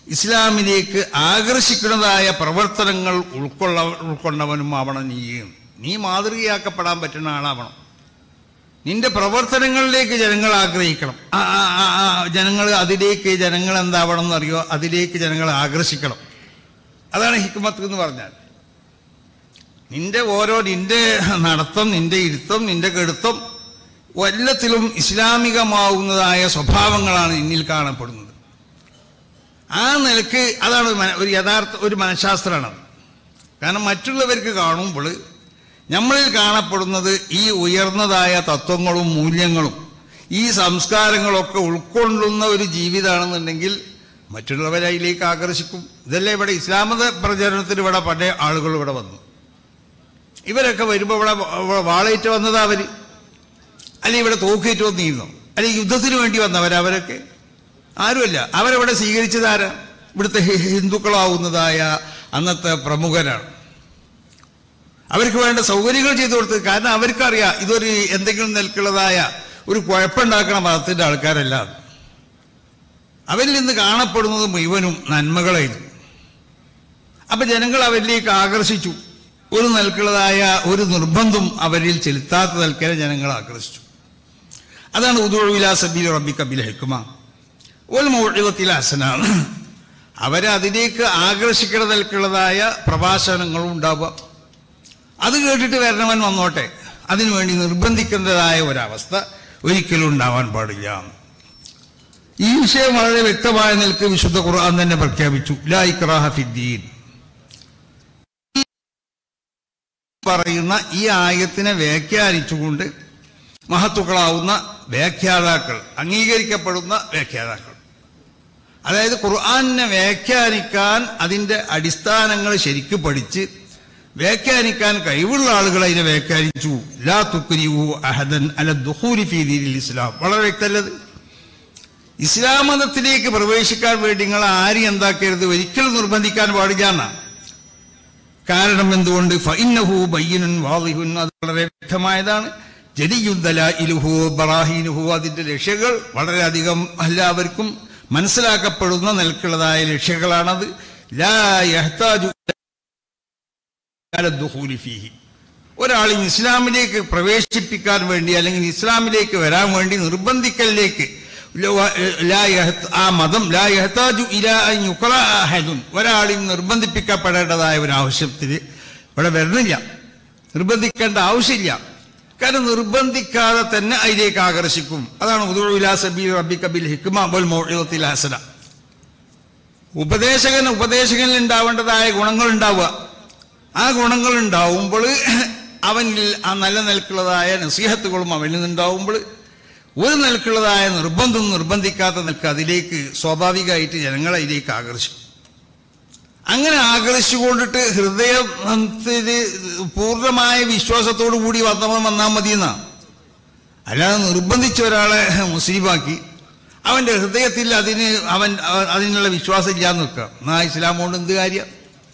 ഇസ്ലാമിലേക്ക് ആകർഷിക്കുന്നതായ പ്രവർത്തനങ്ങൾ ഉൾക്കൊള്ള ഉൾക്കൊണ്ടവനും ആവണം നീ. നീ മാതൃകയാക്കപ്പെടാൻ പറ്റുന്ന ആളാവണം. നിന്റെ പ്രവർത്തനങ്ങളിലേക്ക് ജനങ്ങൾ ആഗ്രഹിക്കണം. ജനങ്ങൾ അതിലേക്ക് ജനങ്ങൾ എന്താവണം എന്നറിയോ? അതിലേക്ക് ജനങ്ങൾ ആകർഷിക്കണം. അതാണ് ഹിക്മത്ത് എന്ന് പറഞ്ഞാൽ. നിന്റെ ഓരോ നിന്റെ നടത്തം, നിന്റെ ഇരുത്തം, നിന്റെ കെടുത്തം എല്ലാത്തിലും ഇസ്ലാമികമാവുന്നതായ സ്വഭാവങ്ങളാണ് നിന്നിൽ കാണപ്പെടുന്നത്. ആ നിലക്ക് അതാണ് ഒരു യഥാർത്ഥ ഒരു മനഃശാസ്ത്രമാണ്. കാരണം മറ്റുള്ളവർക്ക് കാണുമ്പോൾ നമ്മളിൽ കാണപ്പെടുന്നത് ഈ ഉയർന്നതായ തത്വങ്ങളും മൂല്യങ്ങളും ഈ സംസ്കാരങ്ങളൊക്കെ ഉൾക്കൊള്ളുന്ന ഒരു ജീവിതമാണെന്നുണ്ടെങ്കിൽ മറ്റുള്ളവരെ അതിലേക്ക് ആകർഷിക്കും. ഇതല്ലേ ഇവിടെ ഇസ്ലാമത പ്രചരണത്തിന് ഇവിടെ പല ആളുകൾ ഇവിടെ വന്നു. ഇവരൊക്കെ വരുമ്പോൾ ഇവിടെ വാളേറ്റ് വന്നതാ അവർ, അല്ലെങ്കിൽ ഇവിടെ തോക്കേറ്റ് വന്നിരുന്നു, അല്ലെങ്കിൽ യുദ്ധത്തിന് വേണ്ടി വന്നവരവരൊക്കെ ആരുമല്ല. അവരവിടെ സ്വീകരിച്ചതാരാ? ഇവിടുത്തെ ഹിന്ദുക്കളാവുന്നതായ അന്നത്തെ പ്രമുഖരാണ്. അവർക്ക് വേണ്ട സൗകര്യങ്ങൾ ചെയ്തു കൊടുത്തത്. കാരണം അവർക്കറിയാം ഇതൊരു എന്തെങ്കിലും നിൽക്കുള്ളതായ ഒരു കുഴപ്പമുണ്ടാക്കണ മതത്തിൻ്റെ ആൾക്കാരല്ല. അവരിൽ നിന്ന് കാണപ്പെടുന്നത് മുഴുവനും നന്മകളായിരുന്നു. അപ്പൊ ജനങ്ങൾ അവരിലേക്ക് ആകർഷിച്ചു. ഒരു നിൽക്കുള്ളതായ ഒരു നിർബന്ധം അവരിൽ ചെലുത്താത്ത നിൽക്കാൻ ജനങ്ങൾ ആകർഷിച്ചു. അതാണ് ഉദൂ ഇലാ സബീലി റബ്ബിക ബിൽ ഹിക്മ വൽ മൗഇദത്തിൽ ഹസന. അവരെ അതിലേക്ക് ആകർഷിക്കുന്ന നിൽക്കുള്ളതായ പ്രഭാഷണങ്ങളും ഉണ്ടാവുക. അത് കേട്ടിട്ട് വരണവൻ വന്നോട്ടെ, അതിനുവേണ്ടി നിർബന്ധിക്കുന്നതായ ഒരവസ്ഥ ഒരിക്കലും ഉണ്ടാവാൻ പാടില്ല. ഈ വിഷയം വളരെ വ്യക്തമായ നിലക്ക് വിശുദ്ധ ഖുർആൻ തന്നെ പ്രഖ്യാപിച്ചു. ലാ ഇക്റാഹ ഫിദ്ദീൻ പറയുന്ന ഈ ആയത്തിനെ വ്യാഖ്യാനിച്ചുകൊണ്ട് മഹത്തുക്കളാവുന്ന വ്യാഖ്യാതാക്കൾ, അംഗീകരിക്കപ്പെടുന്ന വ്യാഖ്യാതാക്കൾ, അതായത് ഖുർആനെ വ്യാഖ്യാനിക്കാൻ അതിൻ്റെ അടിസ്ഥാനങ്ങൾ ശരിക്കും പഠിച്ച് വ്യാഖ്യാനിക്കാൻ കഴിവുള്ള ആളുകൾ അതിനെ വ്യാഖ്യാനിച്ചു. ലാ തുക്രിഹു അഹദൻ അല ദുഖൂലി ഫീ ദീനിൽ ഇസ്ലാം. വളരെ വ്യക്തമല്ലത്. ഇസ്ലാം മതത്തിലേക്ക് പ്രവേശിക്കാൻ വേണ്ടി നിങ്ങൾ ആരും എന്താക്കരുത്, ഒരിക്കലും നിർബന്ധിക്കാൻ പാടില്ല എന്നാണ്. കാരണം എന്തുകൊണ്ട്? ഫഇന്നഹു ബയ്യിനുൻ വാളിഹുൻ, അത് വളരെ വ്യക്തമായതാണ്. ജലിയുൻ ദലായിലുഹു ബറാഹീനുഹു, അതിന്റെ ലക്ഷ്യങ്ങൾ വളരെയധികം എല്ലാവർക്കും മനസ്സിലാക്കപ്പെടുന്ന നിലക്കുള്ളതായ ലക്ഷ്യങ്ങളാണത്. ലാ യഹ്താജു ദുഖൂലി ഫീഹി, ഒരാളും ഇസ്ലാമിലേക്ക് പ്രവേശിപ്പിക്കാൻ വേണ്ടി അല്ലെങ്കിൽ ഇസ്ലാമിലേക്ക് വരാൻ വേണ്ടി നിർബന്ധിക്കലിലേക്ക് ആ മതം ലാ യഹ്താജു ഇലാ അൻ യുഖറ അഹദുൻ, ഒരാളും നിർബന്ധിപ്പിക്കപ്പെടേണ്ടതായ ഒരു ആവശ്യത്തിന് ഇവിടെ വരുന്നില്ല, നിർബന്ധിക്കേണ്ട ആവശ്യമില്ല. കാരണം നിർബന്ധിക്കാതെ തന്നെ അതിലേക്ക് ആകർഷിക്കും. അതാണ് ഉദൂ ഇലാ സബീലി റബ്ബിക ബിൽ ഹിക്മ വൽ മൗഇദത്തിൽ ഹസന. ഉപദേശകൻ ഉപദേശകനിൽ ഉണ്ടാവേണ്ടതായ ഗുണങ്ങൾ ഉണ്ടാവുക. ആ ഗുണങ്ങൾ ഉണ്ടാവുമ്പോൾ അവനിൽ ആ നല്ല നിലക്കുള്ളതായ നസീഹത്തുകളും അവനിൽ നിന്നുണ്ടാവുമ്പോൾ ഒരു നിലക്കുള്ളതായ നിർബന്ധം നിർബന്ധിക്കാത്ത നിൽക്കുക അതിലേക്ക് സ്വാഭാവികമായിട്ട് ജനങ്ങൾ അതിലേക്ക് ആകർഷിക്കും. അങ്ങനെ ആകർഷിച്ചുകൊണ്ടിട്ട് ഹൃദയത്തിൽ പൂർണ്ണമായ വിശ്വാസത്തോടു കൂടി വന്നവൻ വന്നാൽ മതി എന്നാണ്. അല്ലാതെ നിർബന്ധിച്ച ഒരാളെ മുസ്ലിമാക്കി അവൻ്റെ ഹൃദയത്തിൽ അതിന് അവൻ അതിനുള്ള വിശ്വാസം ഇല്ലാന്ന് നിൽക്കുക. എന്നാ ഇസ്ലാം കൊണ്ട് എന്ത് കാര്യം?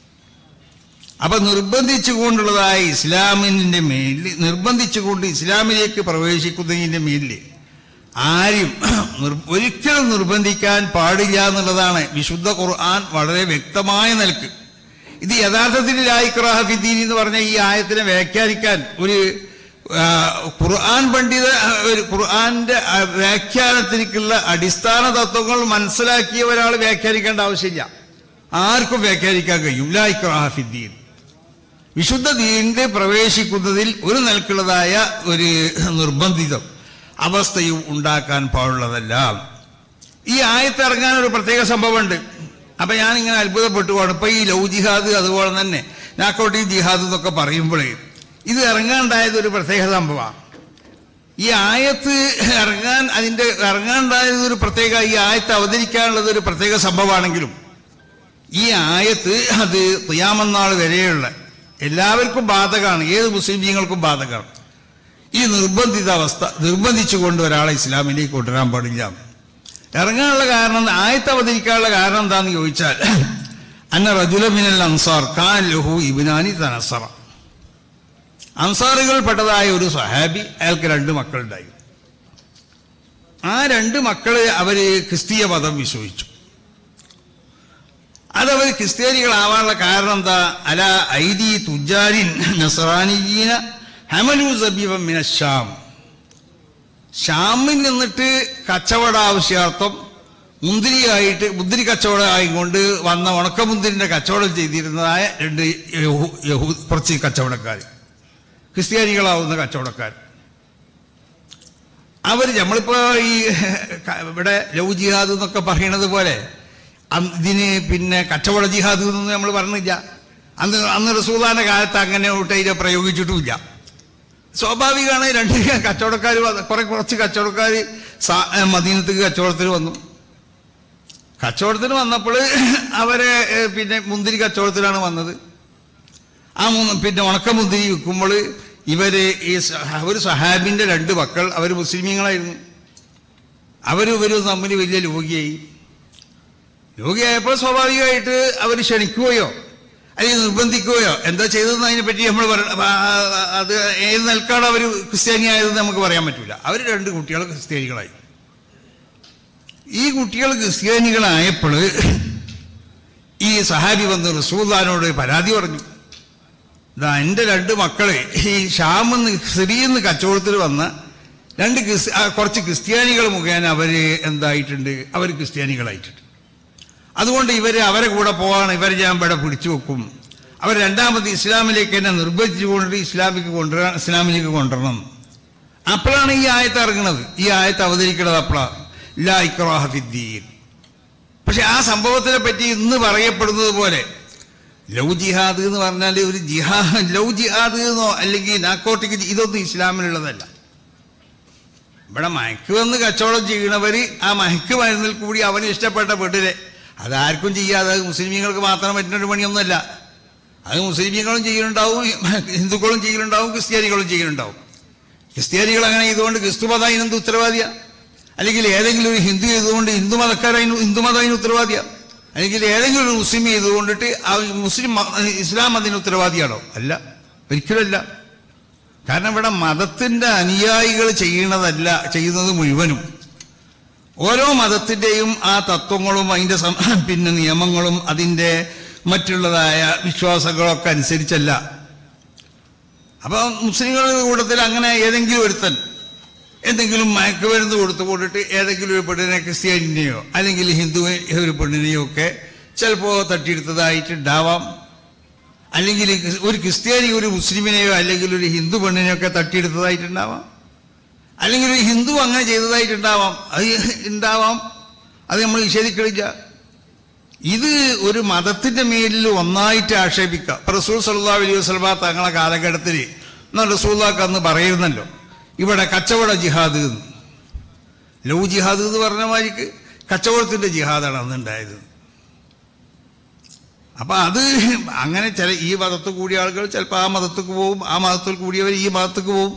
അപ്പൊ നിർബന്ധിച്ചുകൊണ്ടുള്ളതായ ഇസ്ലാമിൻ്റെ മേലിൽ, നിർബന്ധിച്ചുകൊണ്ട് ഇസ്ലാമിലേക്ക് പ്രവേശിക്കുന്നതിൻ്റെ മേലിൽ ആരും ഒരിക്കലും നിർബന്ധിക്കാൻ പാടില്ല എന്നുള്ളതാണ് വിശുദ്ധ ഖുർആൻ വളരെ വ്യക്തമായ നിലക്ക്. ഇത് യഥാർത്ഥത്തിൽ ലാ ഇക്റാഹ ഫിദ്ദീൻ എന്ന് പറഞ്ഞ ഈ ആയത്തിനെ വ്യാഖ്യാനിക്കാൻ ഒരു ഖുർആൻ പണ്ഡിത ഒരു ഖുർആന്റെ വ്യാഖ്യാനത്തിലേക്കുള്ള അടിസ്ഥാന തത്വങ്ങൾ മനസ്സിലാക്കിയ ഒരാൾ വ്യാഖ്യാനിക്കേണ്ട ആവശ്യമില്ല. ആർക്കും വ്യാഖ്യാനിക്കാൻ കഴിയും. ലാ ഇക്റാഹ ഫിദ്ദീൻ, വിശുദ്ധ ദീനിൽ പ്രവേശിക്കുന്നതിൽ ഒരു നിലക്കുള്ളതായ ഒരു നിർബന്ധിതം അവസ്ഥയും ഉണ്ടാക്കാൻ പാടുള്ളതല്ല. ഈ ആയത്ത് ഇറങ്ങാൻ ഒരു പ്രത്യേക സംഭവമുണ്ട്. അപ്പൊ ഞാനിങ്ങനെ അത്ഭുതപ്പെട്ടു പോകണം. ഇപ്പൊ ഈ ലവ് ജിഹാദ് അതുപോലെ തന്നെ നാക്കോട്ടി ജിഹാദ് എന്നൊക്കെ പറയുമ്പോഴേ ഇത് ഇറങ്ങാണ്ടായത് ഒരു പ്രത്യേക സംഭവമാണ്. ഈ ആയത്ത് ഇറങ്ങാൻ അതിന്റെ ഇറങ്ങാണ്ടായത് ഒരു പ്രത്യേക, ഈ ആയത്ത് അവതരിക്കാനുള്ളത് ഒരു പ്രത്യേക സംഭവമാണെങ്കിലും ഈ ആയത്ത് അത് ഖിയാമത്ത് നാൾ വരെയുള്ള എല്ലാവർക്കും ബാധകമാണ്, ഏത് മുസ്ലിമീങ്ങൾക്കും ബാധകമാണ്. ഈ നിർബന്ധിത അവസ്ഥ നിർബന്ധിച്ചുകൊണ്ട് ഒരാളെ ഇസ്ലാമിലേക്ക് കൊണ്ടുവരാൻ പാടില്ല. ഇറങ്ങാനുള്ള കാരണം, ആയത്ത് അവതരിക്കാനുള്ള കാരണം എന്താന്ന് ചോദിച്ചാൽ അന്ന റജുല മിനൽ അൻസാർ കാൻ ലഹു ഇബ്നാനി തനസറ, അൻസാറുകൾ പെട്ടതായ ഒരു സഹാബി, അയാൾക്ക് രണ്ട് മക്കളുണ്ടായി. ആ രണ്ട് മക്കള് അവര് ക്രിസ്തീയ മതം വിശ്വസിച്ചു. അതവർ ക്രിസ്ത്യാനികളാവാനുള്ള കാരണം എന്താ? അല ഐദി തുജാരിൻ നസ്രാനിയീന ഹമലു സബീബൻ മിന ശാം. ഷാമിൽ നിന്നിട്ട് കച്ചവട ആവശ്യാർത്ഥം മുന്തിരിയായിട്ട് മുന്തിരി കച്ചവടം ആയിക്കൊണ്ട് വന്ന ഉണക്കമുന്തിരിന്റെ കച്ചവടം ചെയ്തിരുന്നതായ രണ്ട് കുറച്ച് കച്ചവടക്കാർ, ക്രിസ്ത്യാനികളാവുന്ന കച്ചവടക്കാർ. അവർ നമ്മളിപ്പോ ഈ ഇവിടെ ലവ് ജിഹാദ് എന്നൊക്കെ പറയണത് പോലെ ഇതിന് പിന്നെ കച്ചവട ജിഹാദ് എന്നൊന്നും നമ്മൾ പറഞ്ഞില്ല. അന്ന് അന്ന് റസൂലുള്ളാഹിന്റെ കാലത്ത് അങ്ങനെ ഒട്ടൈരെ പ്രയോഗിച്ചിട്ടുമില്ല. സ്വാഭാവികമാണ്. രണ്ട് കച്ചവടക്കാർ കുറെ കുറച്ച് കച്ചവടക്കാർ മദീനത്തേക്ക് കച്ചവടത്തിന് വന്നു. കച്ചവടത്തിന് വന്നപ്പോൾ അവരെ പിന്നെ മുന്തിരി കച്ചവടത്തിലാണ് വന്നത്. ആ പിന്നെ ഉണക്ക മുന്തിരി വിൽക്കുമ്പോൾ ഇവര് ഈ ഒരു സഹാബിന്റെ രണ്ട് മക്കൾ അവർ മുസ്ലിമീങ്ങളായിരുന്നു. അവരും ഇവരും തമ്മിൽ വലിയ ലോകിയായി. ലോകിയായപ്പോൾ സ്വാഭാവികമായിട്ട് അവർ ക്ഷണിക്കുകയോ അല്ലെങ്കിൽ നിർബന്ധിക്കുകയോ എന്താ ചെയ്തതെന്ന് അതിനെപ്പറ്റി നമ്മൾ അത് ഏത് നിലക്കാണ് അവർ ക്രിസ്ത്യാനിയായതെന്ന് നമുക്ക് പറയാൻ പറ്റില്ല. അവർ രണ്ട് കുട്ടികൾ ക്രിസ്ത്യാനികളായി. ഈ കുട്ടികൾ ക്രിസ്ത്യാനികളായപ്പോൾ ഈ സഹാബി വന്ന് റസൂലുള്ളാഹിനോട് പരാതി പറഞ്ഞു. ഇതാ എൻ്റെ രണ്ട് മക്കള് ഈ ഷാമെന്ന് സിറിയെന്ന് കച്ചവടത്തിൽ വന്ന രണ്ട് ക്രിസ് കുറച്ച് ക്രിസ്ത്യാനികൾ മുഖേന അവര് എന്തായിട്ടുണ്ട്, അവർ ക്രിസ്ത്യാനികളായിട്ടുണ്ട്. അതുകൊണ്ട് ഇവർ അവരെ കൂടെ പോവാണ്, ഇവരെ ഞാൻ ഇവിടെ പിടിച്ചു വെക്കും. അവർ രണ്ടാമത് ഇസ്ലാമിലേക്ക് എന്നെ നിർബന്ധിച്ചുകൊണ്ട് ഇസ്ലാമിക്ക് കൊണ്ടുവരാൻ ഇസ്ലാമിലേക്ക് കൊണ്ടുവരണം. അപ്പോഴാണ് ഈ ആയത്ത് ഇറങ്ങുന്നത്, ഈ ആയത്ത് അവതരിക്കുന്നത് അപ്പോഴാണ് ലാ ഇക്റാഹ ഫിദ്ദീൻ. പക്ഷെ ആ സംഭവത്തിനെ പറ്റി ഇന്ന് പറയപ്പെടുന്നത് പോലെ ലവ് ജിഹാദ് എന്ന് പറഞ്ഞാൽ ഒരു ജിഹാ ലവ് ജിഹാദ് എന്നോ അല്ലെങ്കിൽ നാർക്കോട്ടിക് ഇതൊന്നും ഇസ്ലാമിലുള്ളതല്ല. ഇവിടെ മയക്ക് വന്ന് കച്ചവടം ചെയ്യണവർ ആ മയക്ക് മരുന്നിൽ കൂടി അവന് ഇഷ്ടപ്പെട്ട പെട്ടിലെ അതാർക്കും ചെയ്യാതെ അത് മുസ്ലിമീങ്ങൾക്ക് മാത്രം പറ്റുന്നൊരു പണിയൊന്നുമല്ല. അത് മുസ്ലിമീങ്ങളും ചെയ്യുന്നുണ്ടാവും, ഹിന്ദുക്കളും ചെയ്യുന്നുണ്ടാവും, ക്രിസ്ത്യാനികളും ചെയ്യുന്നുണ്ടാവും. ക്രിസ്ത്യാനികൾ അങ്ങനെ ഇതുകൊണ്ട് ക്രിസ്തു മതം അതിനെന്ത് ഉത്തരവാദിയാ? അല്ലെങ്കിൽ ഏതെങ്കിലും ഒരു ഹിന്ദു ചെയ്തുകൊണ്ട് ഹിന്ദു മതക്കാരതിന് ഹിന്ദു മതം അതിന് ഉത്തരവാദിയാ? അല്ലെങ്കിൽ ഏതെങ്കിലും ഒരു മുസ്ലിം ചെയ്തുകൊണ്ടിട്ട് ആ മുസ്ലിം ഇസ്ലാം അതിന് ഉത്തരവാദിയാണോ? അല്ല, ഒരിക്കലല്ല. കാരണം ഇവിടെ മതത്തിന്റെ അനുയായികൾ ചെയ്യണതല്ല ചെയ്യുന്നത് മുഴുവനും. ഓരോ മതത്തിൻ്റെയും ആ തത്വങ്ങളും അതിൻ്റെ പിന്നെ നിയമങ്ങളും അതിൻ്റെ മറ്റുള്ളതായ വിശ്വാസങ്ങളൊക്കെ അനുസരിച്ചല്ല. അപ്പൊ മുസ്ലിങ്ങളുടെ കൂട്ടത്തിൽ അങ്ങനെ ഏതെങ്കിലും ഒരുത്തൻ എന്തെങ്കിലും മയക്കുമരുന്ന് കൊടുത്തു കൊണ്ടിട്ട് ഏതെങ്കിലും ഒരു പെണ്ണിനെ ക്രിസ്ത്യാനിനെയോ അല്ലെങ്കിൽ ഹിന്ദു ഒരു പെണ്ണിനെയോ ഒക്കെ ചിലപ്പോൾ തട്ടിയെടുത്തതായിട്ടുണ്ടാവാം. അല്ലെങ്കിൽ ഒരു ക്രിസ്ത്യാനി ഒരു മുസ്ലിമിനെയോ അല്ലെങ്കിൽ ഒരു ഹിന്ദു പെണ്ണിനെയോ ഒക്കെ തട്ടിയെടുത്തതായിട്ടുണ്ടാവാം. അല്ലെങ്കിൽ ഒരു ഹിന്ദു അങ്ങനെ ചെയ്തതായിട്ടുണ്ടാവാം. അത് ഉണ്ടാവാം, അത് നമ്മൾ നിഷേധിക്കണില്ല. ഇത് ഒരു മതത്തിന്റെ മേലിൽ ഒന്നായിട്ട് ആക്ഷേപിക്കുക. ഇപ്പൊ റസൂൽ സല്ലല്ലാഹു അലൈഹി വസല്ലം തങ്ങളെ കാലഘട്ടത്തിൽ എന്നാൽ റസൂലുള്ളാഹിക്ക് അന്ന് പറയുന്നല്ലോ ഇവിടെ കച്ചവട ജിഹാദ് എന്ന്. ലവ് ജിഹാദ് എന്ന് പറഞ്ഞ മാതിരിക്ക് കച്ചവടത്തിന്റെ ജിഹാദാണ് അന്ന് ഉണ്ടായത്. അപ്പൊ അത് അങ്ങനെ ചില ഈ മതത്തിൽ കൂടിയ ആളുകൾ ചിലപ്പോൾ ആ മതത്തേക്ക് പോവും, ആ മതത്തിൽ കൂടിയവർ ഈ മതത്തേക്ക് പോവും.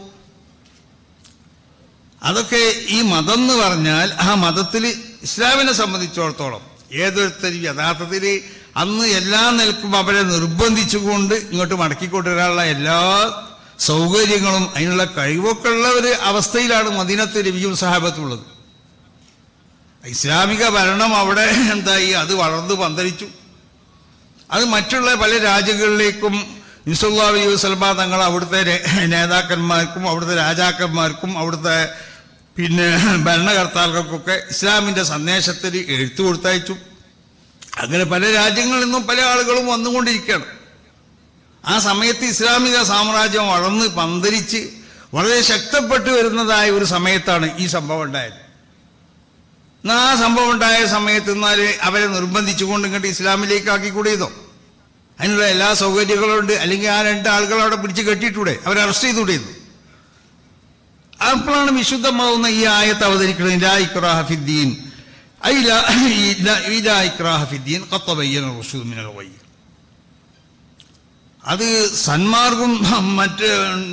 അതൊക്കെ ഈ മതം എന്ന് പറഞ്ഞാൽ ആ മതത്തിൽ ഇസ്ലാമിനെ സംബന്ധിച്ചിടത്തോളം ഏതൊരുത്തരും യഥാർത്ഥത്തിൽ അന്ന് എല്ലാ നിലക്കും അവരെ നിർബന്ധിച്ചുകൊണ്ട് ഇങ്ങോട്ട് മടക്കിക്കൊണ്ടുവരാനുള്ള എല്ലാ സൗകര്യങ്ങളും അതിനുള്ള കഴിവൊക്കെ ഉള്ള ഒരു അവസ്ഥയിലാണ് മദീനത്തെ നബിയും സഹാബത്തും ഉള്ളത്. ഇസ്ലാമിക ഭരണം അവിടെ എന്തായി, അത് വളർന്നു പന്തലിച്ചു. അത് മറ്റുള്ള പല രാജ്യങ്ങളിലേക്കും നബി സല്ലല്ലാഹു അലൈഹി വസല്ലം തങ്ങൾ അവിടുത്തെ നേതാക്കന്മാർക്കും അവിടുത്തെ രാജാക്കന്മാർക്കും അവിടുത്തെ പിന്നെ ഭരണകർത്താക്കൾക്കൊക്കെ ഇസ്ലാമിന്റെ സന്ദേശത്തിന് എഴുത്തു കൊടുത്തയച്ചു. അങ്ങനെ പല രാജ്യങ്ങളിൽ നിന്നും പല ആളുകളും വന്നുകൊണ്ടിരിക്കുകയാണ്. ആ സമയത്ത് ഇസ്ലാമിക സാമ്രാജ്യം വളർന്ന് പന്തലിച്ച് വളരെ ശക്തപ്പെട്ടു വരുന്നതായ ഒരു സമയത്താണ് ഈ സംഭവം ഉണ്ടായത്. എന്നാൽ ആ സംഭവം ഉണ്ടായ സമയത്ത് എന്നാൽ അവരെ നിർബന്ധിച്ചുകൊണ്ട് ഇങ്ങോട്ട് ഇസ്ലാമിലേക്ക് ആക്കിക്കൂടിയതോ? അതിനുള്ള എല്ലാ സൗകര്യങ്ങളും ഉണ്ട്. അല്ലെങ്കിൽ ആ രണ്ട് ആളുകൾ അവിടെ പിടിച്ച് കെട്ടിയിട്ടൂടെ, അവരെ അറസ്റ്റ് ചെയ്തുകൂടിയത്? അപ്പോഴാണ് വിശുദ്ധമാവുന്ന ഈ ആയത്ത് അവതരിക്കുന്നത്. ലാ ഇക്റാഹ ഫിദ്ദീൻ ഐ ലാ ഇക്റാഹ ഫിദ്ദീൻ ഖദ് തബയ്യന റുശ്ദു മിനൽ ഗയ്. അത് സന്മാർഗം മറ്റ്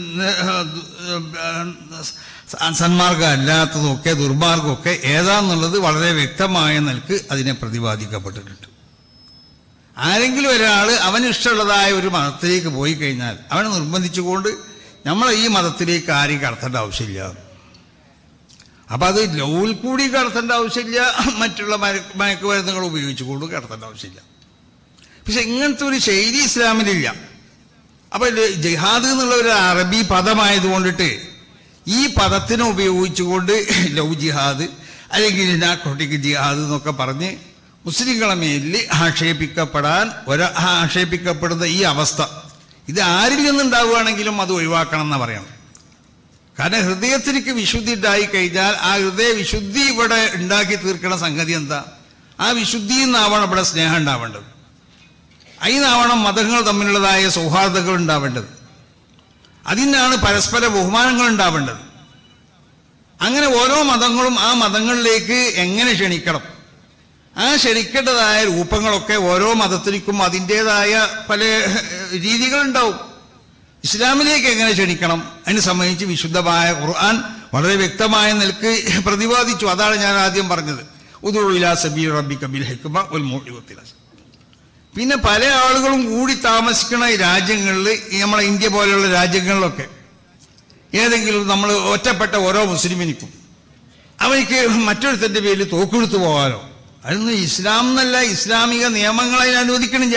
സന്മാർഗം അല്ലാത്തതൊക്കെ ദുർമാർഗമൊക്കെ ഏതാന്നുള്ളത് വളരെ വ്യക്തമായ നിലക്ക് അതിനെ പ്രതിപാദിക്കപ്പെട്ടിട്ടുണ്ട്. ആരെങ്കിലും ഒരാൾ അവനിഷ്ടമുള്ളതായ ഒരു മതത്തിലേക്ക് പോയി കഴിഞ്ഞാൽ അവനെ നിർബന്ധിച്ചുകൊണ്ട് നമ്മളെ ഈ മതത്തിലേക്ക് ആരെയും കടത്തേണ്ട ആവശ്യമില്ല. അപ്പം അത് ലൗൽ കൂടി കടത്തേണ്ട ആവശ്യമില്ല, മറ്റുള്ള മയക്കുമരുന്നുകൾ ഉപയോഗിച്ചുകൊണ്ട് കടത്തേണ്ട ആവശ്യമില്ല. പക്ഷെ ഇങ്ങനത്തെ ഒരു ശൈലി ഇസ്ലാമിലില്ല. അപ്പൊ ജിഹാദ് എന്നുള്ള ഒരു അറബി പദമായതുകൊണ്ടിട്ട് ഈ പദത്തിനെ ഉപയോഗിച്ചുകൊണ്ട് ലവ് ജിഹാദ് അല്ലെങ്കിൽ നാർക്കോട്ടിക് ജിഹാദ് എന്നൊക്കെ പറഞ്ഞ് മുസ്ലിങ്ങളെ മേലിൽ ആക്ഷേപിക്കപ്പെടാൻ ഒരു ആക്ഷേപിക്കപ്പെടുന്ന ഈ അവസ്ഥ ഇത് ആരിൽ നിന്നുണ്ടാവുകയാണെങ്കിലും അത് ഒഴിവാക്കണം എന്ന് പറയണം. കാരണം ഹൃദയത്തിലേക്ക് വിശുദ്ധി ഉണ്ടായി കഴിഞ്ഞാൽ ആ ഹൃദയ വിശുദ്ധി ഇവിടെ ഉണ്ടാക്കി തീർക്കണ സംഗതി എന്താ? ആ വിശുദ്ധിയിൽ നിന്നാവണം ഇവിടെ സ്നേഹം ഉണ്ടാവേണ്ടത്. അതിനാവണം മതങ്ങൾ തമ്മിലുള്ളതായ സൗഹാർദ്ദങ്ങൾ ഉണ്ടാവേണ്ടത്. അതിനാണ് പരസ്പര ബഹുമാനങ്ങൾ ഉണ്ടാവേണ്ടത്. അങ്ങനെ ഓരോ മതങ്ങളും ആ മതങ്ങളിലേക്ക് എങ്ങനെ ക്ഷണിക്കണം, ആ ക്ഷണിക്കേണ്ടതായ രൂപങ്ങളൊക്കെ ഓരോ മതത്തിലേക്കും അതിൻ്റെതായ പല രീതികളുണ്ടാവും. ഇസ്ലാമിലേക്ക് എങ്ങനെ ക്ഷണിക്കണം അതിനെ സംബന്ധിച്ച് വിശുദ്ധമായ ഖുർആൻ വളരെ വ്യക്തമായ നിലക്ക് പ്രതിപാദിച്ചു. അതാണ് ഞാൻ ആദ്യം പറഞ്ഞത്, ഉദഉ ഇലാ സബീൽ റബ്ബിക ബിൽ ഹിക്മ വൽ മൗഇദത്തിൽ ഹസന. പിന്നെ പല ആളുകളും കൂടി താമസിക്കുന്ന ഈ രാജ്യങ്ങളിൽ, നമ്മളെ ഇന്ത്യ പോലെയുള്ള രാജ്യങ്ങളിലൊക്കെ ഏതെങ്കിലും നമ്മൾ ഒറ്റപ്പെട്ട ഓരോ മുസ്ലിമിനിക്കും അവനിക്ക് മറ്റൊരുത്തൻ്റെ പേരിൽ തോക്കെടുത്തു പോകാനോ, അതൊന്നും ഇസ്ലാം എന്നല്ല, ഇസ്ലാമിക നിയമങ്ങളെ അനുവദിക്കണില്ല.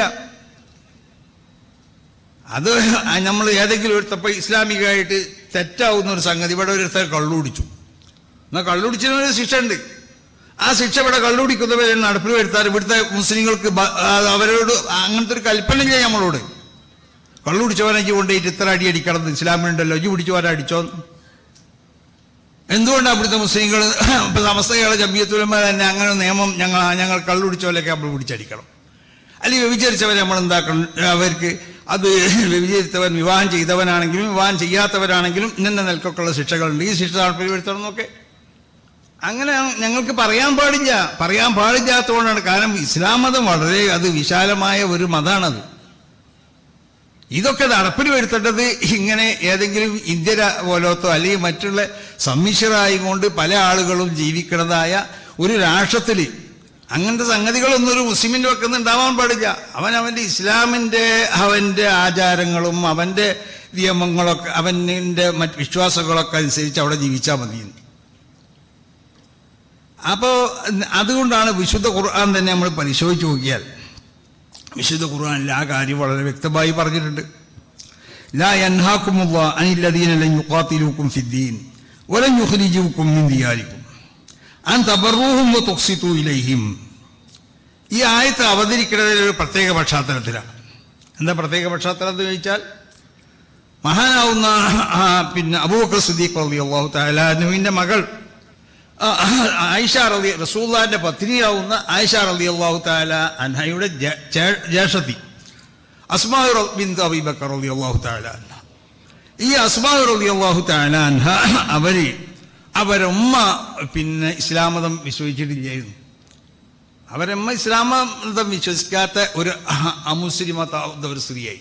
അത് നമ്മൾ ഏതെങ്കിലും ഒരുത്തപ്പോൾ ഇസ്ലാമികമായിട്ട് തെറ്റാവുന്ന ഒരു സംഗതി, ഇവിടെ ഒരുത്തർ കള്ളുപിടിച്ചു, എന്നാൽ കള്ളുപിടിച്ചതിനൊരു ശിക്ഷ ഉണ്ട്. ആ ശിക്ഷ ഇവിടെ കള്ളുപിടിക്കുന്നവരെ നടപ്പിൽ വരുത്താൻ ഇവിടുത്തെ മുസ്ലിങ്ങൾക്ക് അവരോട് അങ്ങനത്തെ ഒരു കൽപ്പനയില്ല നമ്മളോട്. കള്ളുപിടിച്ചവനെ കൊണ്ടുപോയിട്ട് ഇത്ര അടി അടിക്കണം ഇസ്ലാമിലുണ്ടല്ലോ, ഇജ്ജ് പിടിച്ചവരെ അടിച്ചോ. എന്തുകൊണ്ടാണ് അവിടുത്തെ മുസ്ലിങ്ങൾ ഇപ്പം സമസ്തകളെ ജമിയത്തുലമ തന്നെ അങ്ങനെ നിയമം ഞങ്ങൾ ഞങ്ങൾ കള്ളുപിടിച്ചവരൊക്കെ നമ്മൾ പിടിച്ചടിക്കണം, അല്ലെങ്കിൽ വ്യഭിചരിച്ചവരെ നമ്മൾ എന്താക്കണം, അവർക്ക് അത് വ്യഭിചരിച്ചവൻ വിവാഹം ചെയ്തവനാണെങ്കിലും വിവാഹം ചെയ്യാത്തവരാണെങ്കിലും ഇന്ന നിലക്കൊക്കെയുള്ള ശിക്ഷകളുണ്ട്, ഈ ശിക്ഷ നടപ്പിൽ വരുത്തണം എന്നൊക്കെ. അങ്ങനെ ഞങ്ങൾക്ക് പറയാൻ പാടില്ല. പറയാൻ പാടില്ലാത്തതുകൊണ്ടാണ്. കാരണം ഇസ്ലാം മതം വളരെ അത് വിശാലമായ ഒരു മതമാണത്. ഇതൊക്കെ നടപ്പിൽ വരുത്തേണ്ടത് ഇങ്ങനെ ഏതെങ്കിലും ഇന്ത്യ പോലത്തോ അല്ലെങ്കിൽ മറ്റുള്ള സമ്മിശ്രമായി കൊണ്ട് പല ആളുകളും ജീവിക്കുന്നതായ ഒരു രാഷ്ട്രത്തിൽ അങ്ങനത്തെ സംഗതികളൊന്നും ഒരു മുസ്ലിമിൻ്റെ പക്കത്ത് ഉണ്ടാവാൻ പാടില്ല. അവൻ അവൻ്റെ ഇസ്ലാമിൻ്റെ അവൻ്റെ ആചാരങ്ങളും അവൻ്റെ നിയമങ്ങളൊക്കെ അവൻ്റെ മറ്റ് വിശ്വാസങ്ങളൊക്കെ അനുസരിച്ച് അവിടെ ജീവിച്ചാൽ മതി. അപ്പോൾ അതുകൊണ്ടാണ് വിശുദ്ധ ഖുർആൻ തന്നെ നമ്മൾ പരിശോധിച്ച് നോക്കിയാൽ വിശുദ്ധ ഖുർആനിൽ ആ കാര്യം വളരെ വ്യക്തമായി പറഞ്ഞിട്ടുണ്ട്. ലാ യൻഹാകുമുല്ലാഹു അനില്ലദീന ലൻ യുഖാതിലൂകും ഫിദ്ദീൻ വലൻ യുഖ്രിജൂകും മിൻ ദിയാരികും അൻ തബറൂഹും വതുഖ്സിതു ഇലൈഹിം. ഈ ആയത്ത് അവതരിക്കുന്നതിൽ ഒരു പ്രത്യേക പശ്ചാത്തലത്തിലാണ്. എന്താ പ്രത്യേക പശ്ചാത്തലം എന്ന് ചോദിച്ചാൽ, മഹാനാവുന്ന പിന്നെ അബൂബക്കർ സിദ്ദീഖ് റളിയല്ലാഹു തആല അൻഹുവിൻ്റെ മകൾ ആയിഷ റളി റസൂലുള്ളാഹിന്റെ പത്നിയാവുന്ന ആയിഷ റളിയല്ലാഹു തആല അൻഹയുടെ ജ്യേഷ്ഠത്തി അസ്മാ ബിൻത് അബീ ബക്കർ റളിയല്ലാഹു തആല അൻഹ. ഈ അസ്മാ റളിയല്ലാഹു തആല അൻഹ അവര് അവരമ്മ പിന്നെ ഇസ്ലാം മതം വിശ്വസിച്ചിട്ടില്ലായിരുന്നു. അവരമ്മ ഇസ്ലാം മതം വിശ്വസിക്കാത്ത ഒരു അമുസ്ലിമത്താവുന്ന ഒരു സ്ത്രീയായി.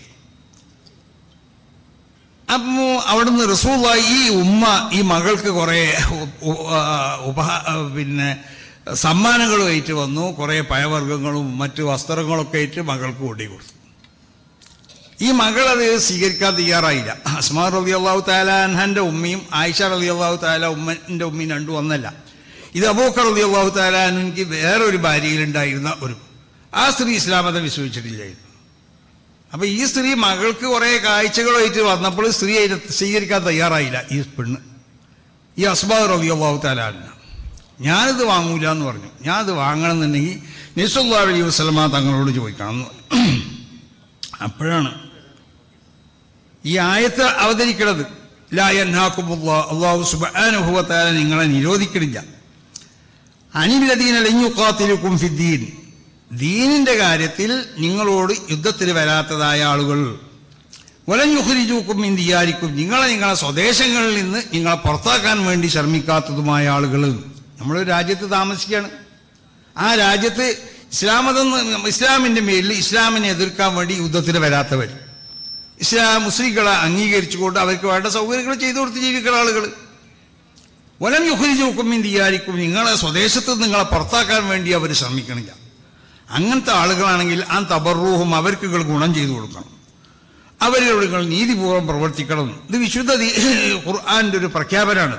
അപ്പോ അവിടുന്ന് റസൂലുള്ളാഹി ഈ ഉമ്മ ഈ മകൾക്ക് കുറേ ഉപഹാ പിന്നെ സമ്മാനങ്ങളുമായിട്ട് വന്നു. കുറേ പഴവർഗ്ഗങ്ങളും മറ്റു വസ്ത്രങ്ങളൊക്കെ ആയിട്ട് മകൾക്ക് കൊണ്ടു കൊടുത്തു. ഈ മകൾ അത് സ്വീകരിക്കാൻ തയ്യാറായില്ല. അസ്മാ റളിയല്ലാഹു തആല അൻഹന്റെ ഉമ്മയും ആയിഷ റളിയല്ലാഹു തആല ഉമ്മൻ്റെ ഉമ്മയും രണ്ടും ഒന്നല്ല. ഇത് അബൂബക്കർ റളിയല്ലാഹു തആല അൻഹുവിന് വേറൊരു ഭാര്യയിലുണ്ടായിരുന്ന ഒരു ആ സ്ത്രീ ഇസ്ലാം മതം വിശ്വസിച്ചിട്ടില്ലായിരുന്നു. അപ്പൊ ഈ സ്ത്രീ മകൾക്ക് കുറെ കാഴ്ചകളായിട്ട് വന്നപ്പോൾ സ്ത്രീ സ്വീകരിക്കാൻ തയ്യാറായില്ല. ഈ പെണ്ണ് ഈ അസ്മാ റളിയല്ലാഹു തആല അൻഹ ഞാനിത് വാങ്ങൂല എന്ന് പറഞ്ഞു. ഞാനത് വാങ്ങണം എന്നുണ്ടെങ്കിൽ നബി സല്ലല്ലാഹു അലൈഹി വസല്ലമ തങ്ങളോട് ചോദിക്കണം എന്ന് പറഞ്ഞു. അപ്പോഴാണ് ഈ ആയത്ത് അവതരിക്കുന്നത്. ലാ യൻഹാകുമുല്ലാഹു അല്ലാഹു സുബ്ഹാനഹു വ തആല നിങ്ങളെ നിരോധിക്കണില്ല. അനില്ലദീന ലൻ യുഖാതിലൂകും ഫിദ്ദീൻ, ദീനിന്റെ കാര്യത്തിൽ നിങ്ങളോട് യുദ്ധത്തിന് വരാത്തതായ ആളുകൾ, വലൻ യുഖ്രിജൂകും മിൻ ദിയാരികും, നിങ്ങളെ നിങ്ങളെ സ്വദേശങ്ങളിൽ നിന്ന് നിങ്ങളെ പുറത്താക്കാൻ വേണ്ടി ശ്രമിക്കാത്തതുമായ ആളുകൾ. നമ്മളൊരു രാജ്യത്ത് താമസിക്കുകയാണ്. ആ രാജ്യത്ത് ഇസ്ലാം മതം ഇസ്ലാമിൻ്റെ മേലിൽ ഇസ്ലാമിനെ എതിർക്കാൻ വേണ്ടി യുദ്ധത്തിന് വരാത്തവർ, ഇസ്ലാം മുസ്ലിങ്ങളെ അംഗീകരിച്ചുകൊണ്ട് അവർക്ക് വേണ്ട സൗകര്യങ്ങൾ ചെയ്തു കൊടുത്ത് ജീവിക്കുന്ന ആളുകൾ. വലൻ യുഖ്രിജൂകും മിൻ ദിയാരികും, നിങ്ങളെ സ്വദേശത്ത് നിങ്ങളെ പുറത്താക്കാൻ വേണ്ടി അവർ ശ്രമിക്കണില്ല. അങ്ങനത്തെ ആളുകളാണെങ്കിൽ ആ തബറൂഹും അവർക്ക് ഗുണം ചെയ്തു കൊടുക്കണം, അവരോട് നിങ്ങൾ നീതിപൂർവ്വം പ്രവർത്തിക്കണം. ഇത് വിശുദ്ധ ഖുർആന്റെ ഒരു പ്രഖ്യാപനമാണ്.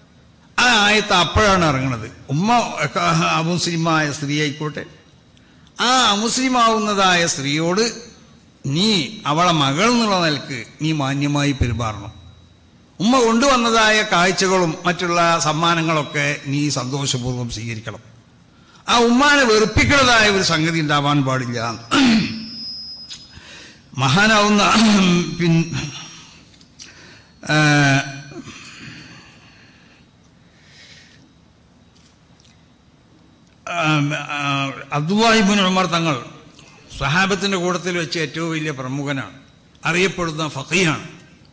ആ ആയത്ത് അപ്പോഴാണ് ഇറങ്ങുന്നത്. ഉമ്മ അമുസ്ലിമായ സ്ത്രീ ആയിക്കോട്ടെ, ആ അമുസ്ലിമാവുന്നതായ സ്ത്രീയോട് നീ അവളെ മകൾ എന്നുള്ള നിലക്ക് നീ മാന്യമായി പെരുമാറണം. ഉമ്മ കൊണ്ടുവന്നതായ കാഴ്ചകളും മറ്റുള്ള സമ്മാനങ്ങളൊക്കെ നീ സന്തോഷപൂർവ്വം സ്വീകരിക്കണം. ആ ഉമ്മാനെ വെറുപ്പിക്കുന്നതായ ഒരു സംഗതി ഉണ്ടാവാൻ പാടില്ല. മഹാനാവുന്ന പിൻ അബ്ദുല്ലാഹി ഇബ്നു ഉമർ തങ്ങൾ സ്വഹാബത്തിന്റെ കൂട്ടത്തിൽ വെച്ച് ഏറ്റവും വലിയ പ്രമുഖനാണ്, അറിയപ്പെടുന്ന ഫഖീഹാണ്.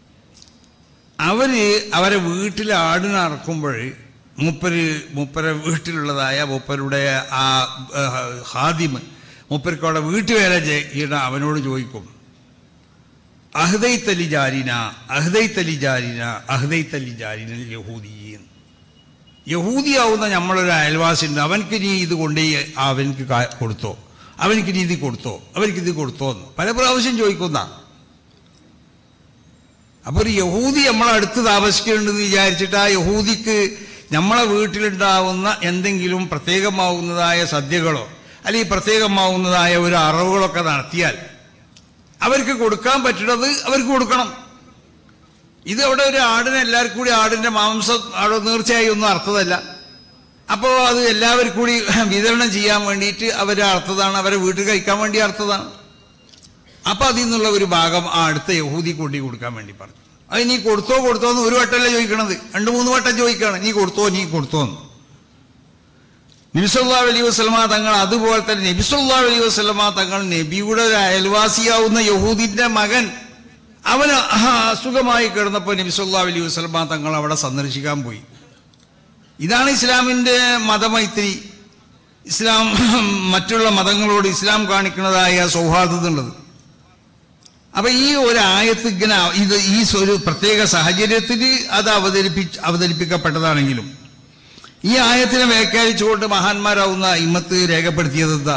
അവര് അവരെ വീട്ടിൽ ആടിനെ അറക്കുമ്പോൾ മൂപ്പര് മൂപ്പര വീട്ടിലുള്ളതായ മൂപ്പരുടെ ആ ഹാദിമ് മൂപ്പർക്ക് അവിടെ വീട്ടുവേല ചെയ്യണ അവനോട് ചോദിക്കും, അഹ്ദൈത്തലി ജാരിന അഹ്ദൈത്തലി ജാരിന അഹ്ദൈത്തലി ജാരിന യഹൂദീൻ. യഹൂദിയാവുന്ന നമ്മളൊരു അയൽവാസി ഉണ്ട്, അവനക്ക് നീ ഇത് കൊണ്ടേ അവനക്ക് കൊടുത്തോ, അവനക്ക് നീ ഇത് കൊടുത്തോ, അവനക്ക് ഇത് കൊടുത്തോ എന്ന് പല പ്രാവശ്യം ചോദിക്കുന്ന. അപ്പൊ ഒരു യഹൂദി നമ്മളടുത്ത് താമസിക്കുന്നുണ്ടെന്ന് വിചാരിച്ചിട്ട് ആ യഹൂദിക്ക് നമ്മളെ വീട്ടിലുണ്ടാവുന്ന എന്തെങ്കിലും പ്രത്യേകമാവുന്നതായ സദ്യകളോ അല്ലെങ്കിൽ പ്രത്യേകമാവുന്നതായ ഒരു അറവുകളൊക്കെ നടത്തിയാൽ അവർക്ക് കൊടുക്കാൻ പറ്റുന്നത് അവർക്ക് കൊടുക്കണം. ഇത് അവിടെ ഒരു ആടിനെ എല്ലാവർക്കും കൂടി ആടിന്റെ മാംസം അവിടെ തീർച്ചയായും ഒന്നും അർത്ഥതല്ല. അപ്പോൾ അത് എല്ലാവർക്കും കൂടി വിതരണം ചെയ്യാൻ വേണ്ടിയിട്ട് അവരെ അർത്ഥതാണ്, അവരെ വീട്ടിൽ കഴിക്കാൻ വേണ്ടി അർത്ഥതാണ്. അപ്പൊ അതിൽ നിന്നുള്ള ഒരു ഭാഗം ആ അടുത്ത യഹൂദി കൊണ്ടി കൊടുക്കാൻ വേണ്ടി പറഞ്ഞു. അത് നീ കൊടുത്തോ കൊടുത്തോ എന്ന് ഒരു വട്ടമല്ല ചോദിക്കണത്, രണ്ട് മൂന്ന് വട്ടം ചോദിക്കുകയാണ്, നീ കൊടുത്തോ നീ കൊടുത്തോ എന്ന്. നബി സല്ലല്ലാഹു അലൈഹി വസല്ലമ തങ്ങൾ അതുപോലെ തന്നെ നബി സല്ലല്ലാഹു അലൈഹി വസല്ലമ തങ്ങൾ നബിയുടെ ഒരു അയൽവാസിയാവുന്ന യഹൂദിന്റെ മകൻ അവന് അസുഖമായി കിടന്നപ്പോൾ നബി സല്ലല്ലാഹു അലൈഹി വസല്ലമ തങ്ങൾ അവിടെ സന്ദർശിക്കാൻ പോയി. ഇതാണ് ഇസ്ലാമിന്റെ മതമൈത്രി. ഇസ്ലാം മറ്റുള്ള മതങ്ങളോട് ഇസ്ലാം കാണിക്കുന്നതായ സൗഹാർദ്ദത ഉള്ളത്. അപ്പൊ ഈ ഒരു ആയത്ത് ഇങ്ങനെ ഇത് ഈ ഒരു പ്രത്യേക സാഹചര്യത്തിൽ അത് അവതരിപ്പി അവതരിപ്പിക്കപ്പെട്ടതാണെങ്കിലും ഈ ആയത്തിനെ വ്യാഖ്യാനിച്ചുകൊണ്ട് മഹാന്മാരാവുന്ന ഇമ്മത്ത് രേഖപ്പെടുത്തിയത് എന്താ?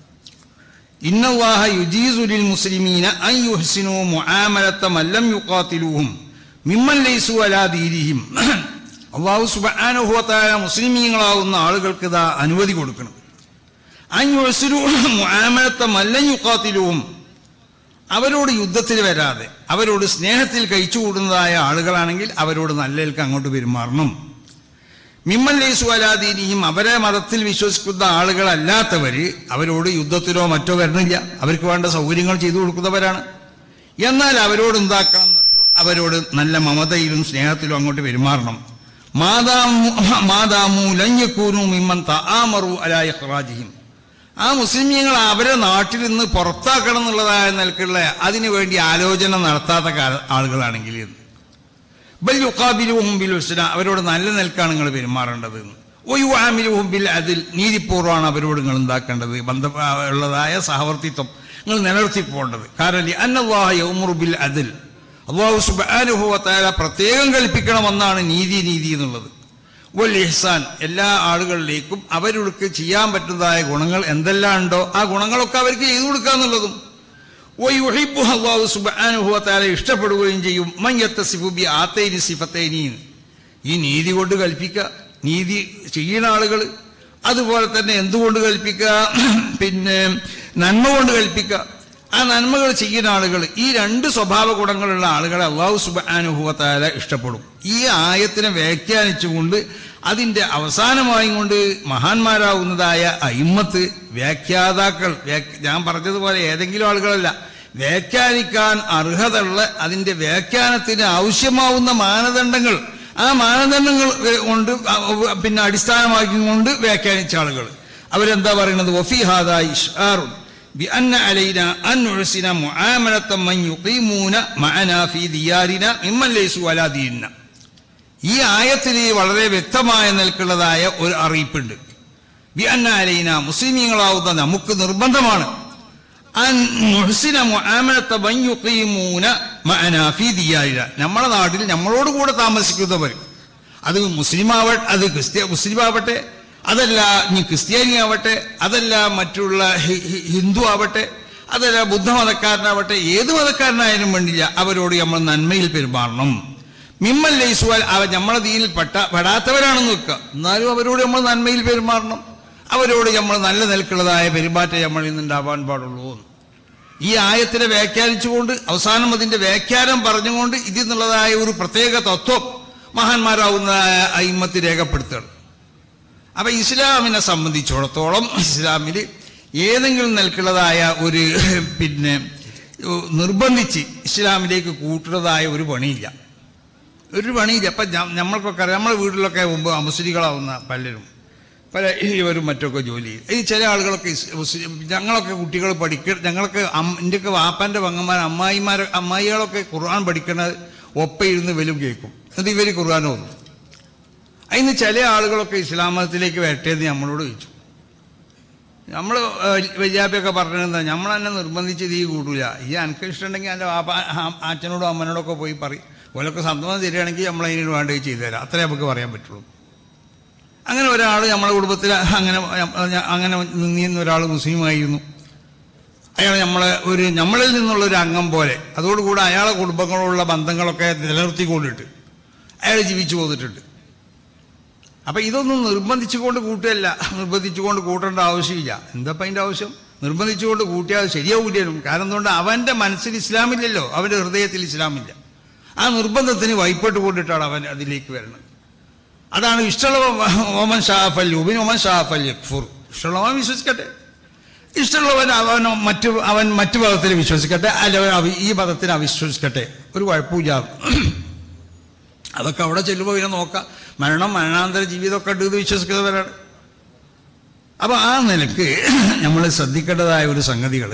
ഇന്നല്ലാഹ യുജീസു ലിൽ മുസ്ലിമീന അൻ യുഹ്സിനു മുആമലത മൻ ലം യുഖാതിലുഹും മിമ്മൻ ലൈസു അലാ ദീനിഹിം. അല്ലാഹു സുബ്ഹാനഹു വ തആല മുസ്ലിമീങ്ങളാവുന്ന ആളുകൾക്ക് ഇതാ അനുമതി കൊടുക്കണം. അൻ യുഹ്സിനു മുആമലത മൻ ലം യുഖാതിലുഹും, അവരോട് യുദ്ധത്തിൽ വരാതെ അവരോട് സ്നേഹത്തിൽ കഴിച്ചുകൂടുന്നതായ ആളുകളാണെങ്കിൽ അവരോട് നല്ലൽക്ക് അങ്ങോട്ട് പെരുമാറണം. മിമ്മൻ ലൈസു അലാ ദീനിഹിം, അവരെ മതത്തിൽ വിശ്വസിക്കുന്ന ആളുകളല്ലാത്തവര് അവരോട് യുദ്ധത്തിലോ മറ്റോ വരണില്ല, അവർക്ക് വേണ്ട സൗകര്യങ്ങൾ ചെയ്തു കൊടുക്കുന്നവരാണ്. എന്നാൽ അവരോട് എന്താക്കണം എന്നറിയോ? അവരോട് നല്ല മമതയിലും സ്നേഹത്തിലും അങ്ങോട്ട് പെരുമാറണം. മാതാമു മാതാമു ലഞ്ഞക്കൂനു മിമ്മൻ തആമറു അലാ ഇഖ്റാജിഹിം, ആ മുസ്ലിമീങ്ങൾ അവരെ നാട്ടിൽ നിന്ന് പുറത്താക്കണം എന്നുള്ളതായ നിലക്കുള്ള അതിനു വേണ്ടി ആലോചന നടത്താത്ത ആളുകളാണെങ്കിൽ ബൽ യുഖാബിലുഹും ബിൽ ഹുസ്ന, അവരോട് നല്ല നിലക്കാണ് നിങ്ങൾ പെരുമാറേണ്ടത്. വയുആമിലുഹും ബിൽ അദ്ൽ, നീതിപൂർവ്വമാണ് അവരോട് നിങ്ങൾ എന്താക്കേണ്ടത്, ബന്ധ ഉള്ളതായ സഹവർത്തിത്വം നിങ്ങൾ നിലനിർത്തി പോകേണ്ടത്. കാരണം അന്നല്ലാഹ യഅ്മുറു ബിൽ അദ്ൽ, അല്ലാഹു സുബ്ഹാനഹു വ തആല പ്രത്യേകം കൽപ്പിക്കണമെന്നാണ് നീതി നീതി എന്നുള്ളത്. വൽ ഇഹ്സാൻ, എല്ലാ ആളുകളിലേക്കും അവർക്ക് ചെയ്യാൻ പറ്റുന്നതായ ഗുണങ്ങൾ എന്തെല്ലാം ഉണ്ടോ ആ ഗുണങ്ങളൊക്കെ അവർക്ക് ചെയ്തു കൊടുക്കുക എന്നുള്ളതും. വയുഹിബ്ബു, അല്ലാഹു സുബ്ഹാനഹു വ തആല ഇഷ്ടപ്പെടുകയും ചെയ്യും. മൻ യത്തസിഫു ബി ആതൈനി സിഫതൈനി, ഈ നീതി കൊണ്ട് കൽപ്പിക്കുക, നീതി ചെയ്യുന്ന ആളുകൾ, അതുപോലെ തന്നെ എന്തുകൊണ്ട് കൽപ്പിക്കുക, പിന്നെ നന്മ കൊണ്ട് കൽപ്പിക്കുക, ആ നന്മകൾ ചെയ്യുന്ന ആളുകൾ, ഈ രണ്ട് സ്വഭാവ ഗുണങ്ങളുള്ള ആളുകളെ അല്ലാഹു സുബ്ഹാനഹു വ തആല ഇഷ്ടപ്പെടും. ഈ ആയത്തിനെ വ്യാഖ്യാനിച്ചുകൊണ്ട് അതിൻ്റെ അവസാനമായി കൊണ്ട് മഹാന്മാരാവുന്നതായ അയിമ്മത്ത് വ്യാഖ്യാതാക്കൾ, ഞാൻ പറഞ്ഞതുപോലെ ഏതെങ്കിലും ആളുകളല്ല, വ്യാഖ്യാനിക്കാൻ അർഹതയുള്ള അതിൻ്റെ വ്യാഖ്യാനത്തിന് ആവശ്യമാവുന്ന മാനദണ്ഡങ്ങൾ, ആ മാനദണ്ഡങ്ങൾ കൊണ്ട് പിന്നെ അടിസ്ഥാനമാക്കിക്കൊണ്ട് വ്യാഖ്യാനിച്ച ആളുകൾ അവരെന്താ പറയുന്നത്? വഫീ ഹാദാ ഇശ്ആറുൻ ബിഅന്ന അലൈനാ അൻ നുഹ്സിന മുആമലത മൻ യുഖീമൂന മഅനാ ഫീ ദിയാരിന മിമ്മൻ ലൈസു അലാ ദീനിന. ഈ ആയത്തിൽ വളരെ വ്യക്തമായ നിലക്കുള്ളതായ ഒരു അറിയിപ്പുണ്ട്. ബിഅന്ന അലൈനാ, മുസ്ലിമീങ്ങളാവുന്ന നമുക്ക് നിർബന്ധമാണ്, അൻ നുഹ്സിന മുആമലത മൻ യുഖീമൂന മഅനാ ഫീ ദിയാരിന, നമ്മുടെ നാട്ടിൽ നമ്മളോട് കൂടെ താമസിക്കുന്നവർ, അത് മുസ്ലിമാവട്ടെ, അത് ക്രിസ്ത്യ മുസ്ലിമാവട്ടെ, അതല്ല ഇനി ക്രിസ്ത്യാനി ആവട്ടെ, അതല്ല മറ്റുള്ള ഹിന്ദു ആവട്ടെ, അതല്ല ബുദ്ധമതക്കാരനാവട്ടെ, ഏത് മതക്കാരനായാലും വേണ്ടില്ല, അവരോട് നമ്മൾ നന്മയിൽ പെരുമാറണം. മിമ്മൻ ലൈസു, അവ നമ്മളെ ദീനിൽ പെട്ട പെടാത്തവരാണെന്ന് വെക്കുക, എന്നാലും അവരോട് നമ്മൾ നന്മയിൽ പെരുമാറണം. അവരോട് നമ്മൾ നല്ല നിലക്കുള്ളതായ പെരുമാറ്റം നമ്മളിൽ നിന്നുണ്ടാവാൻ പാടുള്ളൂ. ഈ ആയത്തിനെ വ്യാഖ്യാനിച്ചുകൊണ്ട് അവസാനം അതിന്റെ വ്യാഖ്യാനം പറഞ്ഞുകൊണ്ട് ഇതിൽ നിന്നുള്ളതായ ഒരു പ്രത്യേക തത്വം മഹാന്മാരാവുന്ന അയിമ്മത്ത് രേഖപ്പെടുത്തുകയാണ്. അപ്പൊ ഇസ്ലാമിനെ സംബന്ധിച്ചിടത്തോളം ഇസ്ലാമിൽ ഏതെങ്കിലും നിലക്കുള്ളതായ ഒരു പിന്നെ നിർബന്ധിച്ച് ഇസ്ലാമിലേക്ക് കൂട്ടുന്നതായ ഒരു പണിയില്ല, ഒരു പണിയില്ല. അപ്പം നമ്മൾക്കൊക്കെ അറിയാം, നമ്മുടെ വീട്ടിലൊക്കെ മുമ്പ് മുസ്ലിങ്ങളാവുന്ന പലരും പല ഇവരും മറ്റൊക്കെ ജോലി ചെയ്യും. ഈ ചില ആളുകളൊക്കെ ഞങ്ങളൊക്കെ കുട്ടികൾ പഠിക്ക ഞങ്ങളൊക്കെ എൻ്റെയൊക്കെ വാപ്പാൻ്റെ പങ്ങന്മാർ അമ്മായിമാർ അമ്മായികളൊക്കെ ഖുർആൻ പഠിക്കണത് ഒപ്പയിരുന്ന് വലും കേൾക്കും, അത് ഇവർ ഖുർആൻ ഓതും. അതിന് ചില ആളുകളൊക്കെ ഇസ്ലാം മതത്തിലേക്ക് വരട്ടേന്ന് നമ്മളോട് ചോദിച്ചു. നമ്മൾ വല്യാപ്പയൊക്കെ പറഞ്ഞിരുന്ന നമ്മൾ തന്നെ നിർബന്ധിച്ച് തീ കൂട്ടില്ല, ഈ എനിക്ക് ഇഷ്ടമുണ്ടെങ്കിൽ എൻ്റെ വാപ്പ അച്ഛനോടും അമ്മനോടൊക്കെ പോയി പറയും, ഓലൊക്കെ സന്തോഷം തരികയാണെങ്കിൽ നമ്മളതിന് വേണ്ടി ചെയ്തു തരാം, അത്രേ നമുക്ക് പറയാൻ പറ്റുള്ളൂ. അങ്ങനെ ഒരാൾ നമ്മുടെ കുടുംബത്തിൽ അങ്ങനെ അങ്ങനെ നിന്നിരുന്ന ഒരാൾ മുസ്ലിമായിരുന്നു. അയാൾ നമ്മളെ ഒരു നമ്മളിൽ നിന്നുള്ള ഒരു അംഗം പോലെ, അതോടുകൂടെ അയാളെ കുടുംബങ്ങളോടുള്ള ബന്ധങ്ങളൊക്കെ നിലനിർത്തിക്കൊണ്ടിട്ട് അയാൾ ജീവിച്ചു പോന്നിട്ടുണ്ട്. അപ്പം ഇതൊന്നും നിർബന്ധിച്ചുകൊണ്ട് കൂട്ടുകയല്ല, നിർബന്ധിച്ചുകൊണ്ട് കൂട്ടേണ്ട ആവശ്യമില്ല. എന്താപ്പം അതിൻ്റെ ആവശ്യം? നിർബന്ധിച്ചുകൊണ്ട് കൂട്ടിയാൽ ശരിയാവില്ലും. കാരണം എന്തുകൊണ്ട്? അവൻ്റെ മനസ്സിൽ ഇസ്ലാമില്ലല്ലോ, അവൻ്റെ ഹൃദയത്തിൽ ഇസ്ലാമില്ല. ആ നിർബന്ധത്തിന് വൈപ്പെട്ട് കൊണ്ടിട്ടാണ് അവൻ അതിലേക്ക് വരുന്നത്. അതാണ് ഇഷ്ടമുള്ള ഓമൻ ഷാഫൽ യുബിൻ ഓമൻ ഷാഫൽ യക്ഫുർ. ഇഷ്ടമുള്ളവൻ വിശ്വസിക്കട്ടെ, ഇഷ്ടമുള്ളവൻ അവൻ മറ്റു അവൻ മറ്റു മതത്തിൽ വിശ്വസിക്കട്ടെ, അല്ല ഈ മതത്തിന് അവിശ്വസിക്കട്ടെ, ഒരു കുഴപ്പമില്ല. അതൊക്കെ അവിടെ ചെല്ലുമ്പോൾ പിന്നെ നോക്കാം, മരണം മരണാന്തര ജീവിതമൊക്കെ ഉണ്ട് എന്ന് വിശ്വസിക്കുന്നവരാണ്. അപ്പം ആ നിലക്ക് നമ്മൾ ശ്രദ്ധിക്കേണ്ടതായ ഒരു സംഗതികൾ,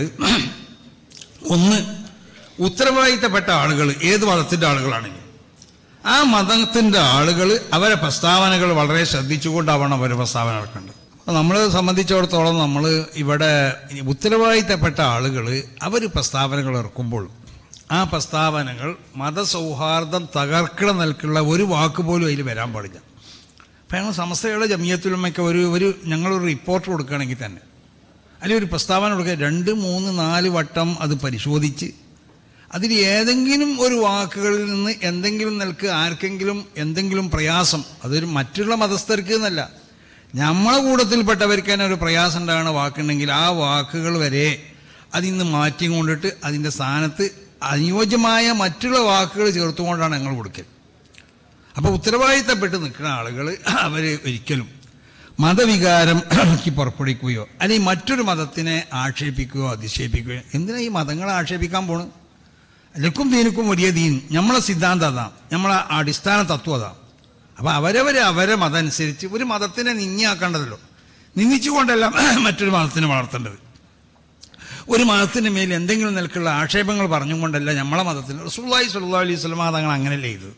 ഒന്ന്, ഉത്തരവാദിത്തപ്പെട്ട ആളുകൾ ഏത് മതത്തിൻ്റെ ആളുകളാണെങ്കിലും ആ മതത്തിൻ്റെ ആളുകൾ അവരെ പ്രസ്താവനകൾ വളരെ ശ്രദ്ധിച്ചുകൊണ്ടാവണം അവർ പ്രസ്താവന നടക്കേണ്ടത്. അപ്പോൾ നമ്മളെ സംബന്ധിച്ചിടത്തോളം നമ്മൾ ഇവിടെ ഉത്തരവാദിത്തപ്പെട്ട ആളുകൾ അവർ പ്രസ്താവനകൾ ഇറക്കുമ്പോൾ ആ പ്രസ്താവനകൾ മതസൗഹാർദ്ദം തകർക്കണ നിൽക്കുള്ള ഒരു വാക്ക് പോലും അതിൽ വരാൻ പാടില്ല. അപ്പം ഞങ്ങൾ സമസ്തയുടെ ജമിയത്തുലമയ്ക്ക് ഒരു ഒരു ഞങ്ങളൊരു റിപ്പോർട്ട് കൊടുക്കുകയാണെങ്കിൽ തന്നെ അല്ലെങ്കിൽ ഒരു പ്രസ്താവന കൊടുക്കുക, രണ്ട് മൂന്ന് നാല് വട്ടം അത് പരിശോധിച്ച് അതിൽ ഏതെങ്കിലും ഒരു വാക്കുകളിൽ നിന്ന് എന്തെങ്കിലും നിൽക്ക് ആർക്കെങ്കിലും എന്തെങ്കിലും പ്രയാസം, അതൊരു മറ്റുള്ള മതസ്ഥർക്ക് എന്നല്ല, നമ്മളെ കൂട്ടത്തിൽപ്പെട്ടവർക്ക് തന്നെ ഒരു പ്രയാസം ഉണ്ടാകുന്ന വാക്കുണ്ടെങ്കിൽ ആ വാക്കുകൾ വരെ അതിൽ നിന്ന് മാറ്റി കൊണ്ടിട്ട് അതിൻ്റെ സ്ഥാനത്ത് അനുയോജ്യമായ മറ്റുള്ള വാക്കുകൾ ചേർത്തുകൊണ്ടാണ് ഞങ്ങൾ കൊടുക്കൽ. അപ്പോൾ ഉത്തരവാദിത്തപ്പെട്ട് നിൽക്കുന്ന ആളുകൾ അവർ ഒരിക്കലും മതവികാരം പുറപ്പെടുവിക്കുകയോ അല്ലെങ്കിൽ മറ്റൊരു മതത്തിനെ ആക്ഷേപിക്കുകയോ അധിക്ഷേപിക്കുകയോ, എന്തിനാ ഈ മതങ്ങളെ ആക്ഷേപിക്കാൻ പോണ്? ലക്കും ദീനുക്കും വലിയ ദീൻ, നമ്മളെ സിദ്ധാന്തം അതാ, നമ്മളെ അടിസ്ഥാന തത്വം അതാ. അപ്പം അവരവരെ അവരെ മതം അനുസരിച്ച് ഒരു മതത്തിനെ നിന്ദിയാക്കേണ്ടതല്ലോ, നിന്ദിച്ചുകൊണ്ടല്ല മറ്റൊരു മതത്തിനെ വളർത്തേണ്ടത്. ഒരു മതത്തിൻ്റെ മേൽ എന്തെങ്കിലും നിലക്കുള്ള ആക്ഷേപങ്ങൾ പറഞ്ഞുകൊണ്ടല്ല നമ്മളെ മതത്തിന് റസൂലുള്ളാഹി സ്വല്ലല്ലാഹു അലൈഹി വസല്ലം തങ്ങൾ അങ്ങനെയല്ലേ ചെയ്തത്.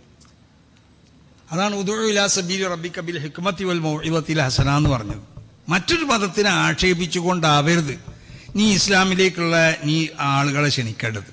അതാണ് ഉദൂ ഇലാ സബീലി റബ്ബിക ബിൽ ഹിക്മത്തി വൽ മൗഇദത്തിൽ ഹസന എന്ന് പറഞ്ഞത്. മറ്റൊരു മതത്തിനെ ആക്ഷേപിച്ചുകൊണ്ടാവരുത് നീ ഇസ്ലാമിലേക്കുള്ള നീ ആളുകളെ ക്ഷണിക്കേണ്ടത്.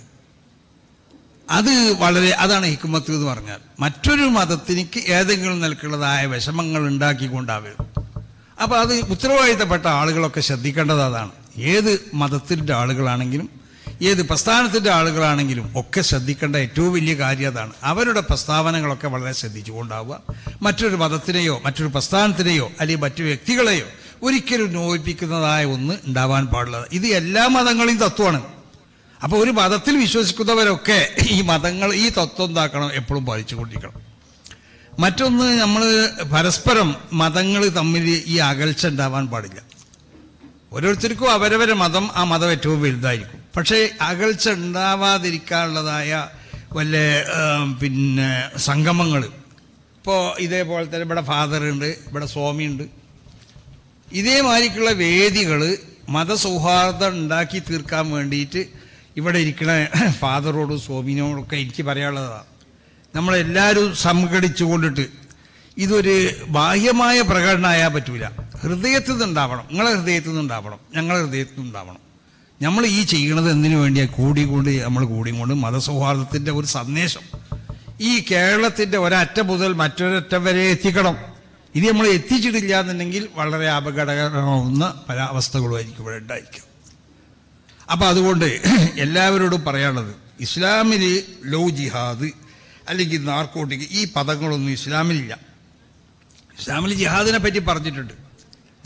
അത് വളരെ അതാണ് ഹിക്മത്ത് എന്ന് പറഞ്ഞാൽ, മറ്റൊരു മതത്തിനിക്ക് ഏതെങ്കിലും നിലക്കുള്ളതായ വിഷമങ്ങൾ ഉണ്ടാക്കിക്കൊണ്ടാവരുത്. അപ്പോൾ അത് ഉത്തരവാദിത്തപ്പെട്ട ആളുകളൊക്കെ ശ്രദ്ധിക്കേണ്ടത് അതാണ്. ഏത് മതത്തിൻ്റെ ആളുകളാണെങ്കിലും ഏത് പ്രസ്ഥാനത്തിൻ്റെ ആളുകളാണെങ്കിലും ഒക്കെ ശ്രദ്ധിക്കേണ്ട ഏറ്റവും വലിയ കാര്യം അതാണ്. അവരുടെ പ്രസ്താവനകളൊക്കെ വളരെ ശ്രദ്ധിച്ചുകൊണ്ടാവുക. മറ്റൊരു മതത്തിനെയോ മറ്റൊരു പ്രസ്ഥാനത്തിനെയോ അല്ലെങ്കിൽ മറ്റു വ്യക്തികളെയോ ഒരിക്കലും നോയിപ്പിക്കുന്നതായ ഒന്ന് ഉണ്ടാവാൻ പാടുള്ളത്. ഇത് എല്ലാ മതങ്ങളെയും തത്വമാണ്. അപ്പോൾ ഒരു മതത്തിൽ വിശ്വസിക്കുന്നവരൊക്കെ ഈ മതങ്ങൾ ഈ തത്വം എന്താക്കണം, എപ്പോഴും പാലിച്ചുകൊണ്ടിരിക്കണം. മറ്റൊന്ന്, നമ്മൾ പരസ്പരം മതങ്ങൾ തമ്മിൽ ഈ അകൽച്ച ഉണ്ടാവാൻ പാടില്ല. ഓരോരുത്തർക്കും അവരവരെ മതം, ആ മതം ഏറ്റവും വലുതായിരിക്കും. പക്ഷേ അകൽച്ച ഉണ്ടാവാതിരിക്കാനുള്ളതായ വല്ല പിന്നെ സംഗമങ്ങൾ, ഇപ്പോൾ ഇതേപോലെ തന്നെ ഇവിടെ ഫാദറുണ്ട്, ഇവിടെ സ്വാമിയുണ്ട്, ഇതേമാതിരിക്കുള്ള വേദികൾ മതസൗഹാർദ്ദം ഉണ്ടാക്കി തീർക്കാൻ വേണ്ടിയിട്ട് ഇവിടെ ഇരിക്കുന്ന ഫാദറോടും സ്വാമിനോടൊക്കെ എനിക്ക് പറയാനുള്ളതാണ്. നമ്മളെല്ലാവരും സംഘടിച്ചു കൊണ്ടിട്ട് ഇതൊരു ബാഹ്യമായ പ്രകടനമായാൽ പറ്റൂല, ഹൃദയത്തിൽ നിന്നുണ്ടാവണം. നിങ്ങളെ ഹൃദയത്തിൽ നിന്നുണ്ടാവണം, ഞങ്ങളെ ഹൃദയത്തിൽ നിന്നുണ്ടാവണം. നമ്മൾ ഈ ചെയ്യണത് എന്തിനു വേണ്ടിയാണ്? കൂടിക്കൊണ്ട് നമ്മൾ കൂടിക്കൊണ്ട് മതസൗഹാർദ്ദത്തിൻ്റെ ഒരു സന്ദേശം ഈ കേരളത്തിൻ്റെ ഒരറ്റ മുതൽ മറ്റൊരറ്റം വരെ എത്തിക്കണം. ഇത് നമ്മൾ എത്തിച്ചിട്ടില്ല എന്നുണ്ടെങ്കിൽ വളരെ അപകടകരമാവുന്ന പല അവസ്ഥകളുമായിരിക്കും ഇവിടെ ഉണ്ടായിരിക്കും. അപ്പം അതുകൊണ്ട് എല്ലാവരോടും പറയാനുള്ളത്, ഇസ്ലാമിൽ ലോ ജിഹാദ് അല്ലെങ്കിൽ നാർക്കോട്ടിക് ഈ പദങ്ങളൊന്നും ഇസ്ലാമിലില്ല. ഇസ്ലാമിൽ ജിഹാദിനെ പറ്റി പറഞ്ഞിട്ടുണ്ട്.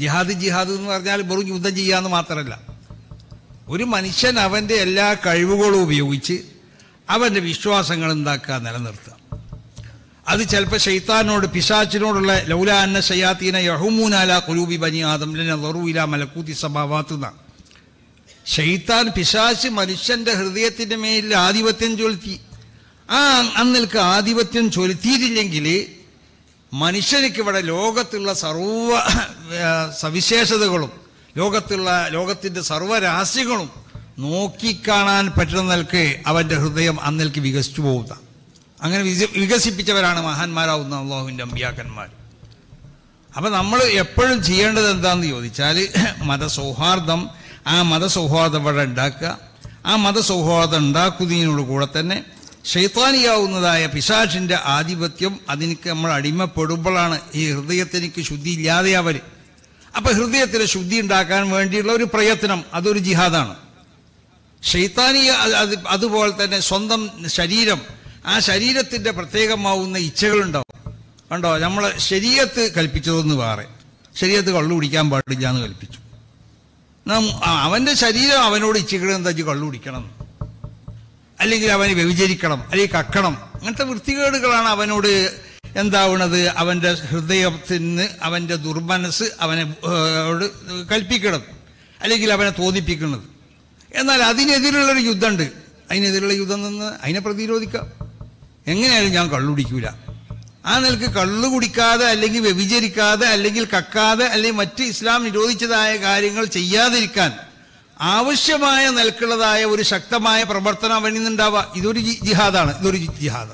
ജിഹാദ് ജിഹാദ് എന്ന് പറഞ്ഞാൽ വെറും യുദ്ധം ചെയ്യാന്ന് മാത്രമല്ല. ഒരു മനുഷ്യൻ അവൻ്റെ എല്ലാ കഴിവുകളും ഉപയോഗിച്ച് അവൻ്റെ വിശ്വാസങ്ങൾ എന്താക്കുക, നിലനിർത്തുക. അത് ചിലപ്പോൾ ശൈത്താനോട്, പിശാച്ചിനോടുള്ള ലൗലാ അന്ന ശയാത്തീന യഹുമൂന അലാ ഖുലൂബി ബനി ആദം ലനദറു ഇലാ മലകൂതി സമാവാത്ത് എന്ന ശൈത്താൻ, പിശാച്ച് മനുഷ്യന്റെ ഹൃദയത്തിന്റെ മേലിൽ ആധിപത്യം ചൊലുത്തി. ആ അന്നിൽക്ക് ആധിപത്യം ചൊലുത്തിയിട്ടില്ലെങ്കിൽ മനുഷ്യനിക്ക് ഇവിടെ ലോകത്തുള്ള സർവ സവിശേഷതകളും ലോകത്തുള്ള ലോകത്തിന്റെ സർവ്വ രഹസ്യങ്ങളും നോക്കിക്കാണാൻ പറ്റുന്ന നിലക്ക് അവന്റെ ഹൃദയം അന്നിൽക്ക് വികസിച്ചു പോകുന്ന, അങ്ങനെ വികസിപ്പിച്ചവരാണ് മഹാന്മാരാവുന്ന അള്ളാഹുവിൻ്റെ അമ്പിയാക്കന്മാർ. അപ്പൊ നമ്മൾ എപ്പോഴും ചെയ്യേണ്ടത് എന്താണെന്ന് ചോദിച്ചാൽ മതസൗഹാർദ്ദം, ആ മതസൗഹാർദ്ദം ഇവിടെ ഉണ്ടാക്കുക. ആ മതസൗഹാർദ്ദം ഉണ്ടാക്കുന്നതിനോട് കൂടെ തന്നെ ശൈത്താനിയാവുന്നതായ പിശാചിന്റെ ആധിപത്യം അതിനക്ക് നമ്മൾ അടിമപ്പെടുമ്പോഴാണ് ഈ ഹൃദയത്തിനക്ക് ശുദ്ധി ഇല്ലാതെയാവൽ. അപ്പൊ ഹൃദയത്തിന് ശുദ്ധി ഉണ്ടാക്കാൻ വേണ്ടിയുള്ള ഒരു പ്രയത്നം, അതൊരു ജിഹാദാണ്. ശൈത്താനി അത് അതുപോലെ തന്നെ സ്വന്തം ശരീരം, ആ ശരീരത്തിന്റെ പ്രത്യേകമാവുന്ന ഇച്ഛകളുണ്ടാവും. കണ്ടോ, നമ്മളെ ശരീഅത്ത് കൽപ്പിച്ചതൊന്ന് വേറെ, ശരീഅത്ത് കള്ളു കുടിക്കാൻ പാടില്ല എന്ന് കൽപ്പിച്ചു. അവന്റെ ശരീരം അവനോട് ഇച്ഛകൾ എന്താ വെച്ചാൽ കള്ളു കുടിക്കണം, അല്ലെങ്കിൽ അവന് വ്യഭിചരിക്കണം, അല്ലെങ്കിൽ കക്കണം, അങ്ങനത്തെ വൃത്തികേടുകളാണ് അവനോട് എന്താവുന്നത്, അവന്റെ ഹൃദയത്തിന് അവന്റെ ദുർമനസ് അവനെ കൽപ്പിക്കണം, അല്ലെങ്കിൽ അവനെ തോന്നിപ്പിക്കുന്നത്. എന്നാൽ അതിനെതിരുള്ളൊരു യുദ്ധമുണ്ട്. അതിനെതിരുള്ള യുദ്ധം നിന്ന് അതിനെ പ്രതിരോധിക്കാം. എങ്ങനെയായാലും ഞാൻ കള്ളുടിക്കൂല, ആ നിലക്ക് കള്ളു കുടിക്കാതെ, അല്ലെങ്കിൽ വ്യഭിചരിക്കാതെ, അല്ലെങ്കിൽ കക്കാതെ, അല്ലെങ്കിൽ മറ്റ് ഇസ്ലാം നിരോധിച്ചതായ കാര്യങ്ങൾ ചെയ്യാതിരിക്കാൻ ആവശ്യമായ നിലക്കുള്ളതായ ഒരു ശക്തമായ പ്രവർത്തനം അവനിൽ നിന്നുണ്ടാവുക. ഇതൊരു ജിഹാദാണ്, ഇതൊരു ജിഹാദാണ്.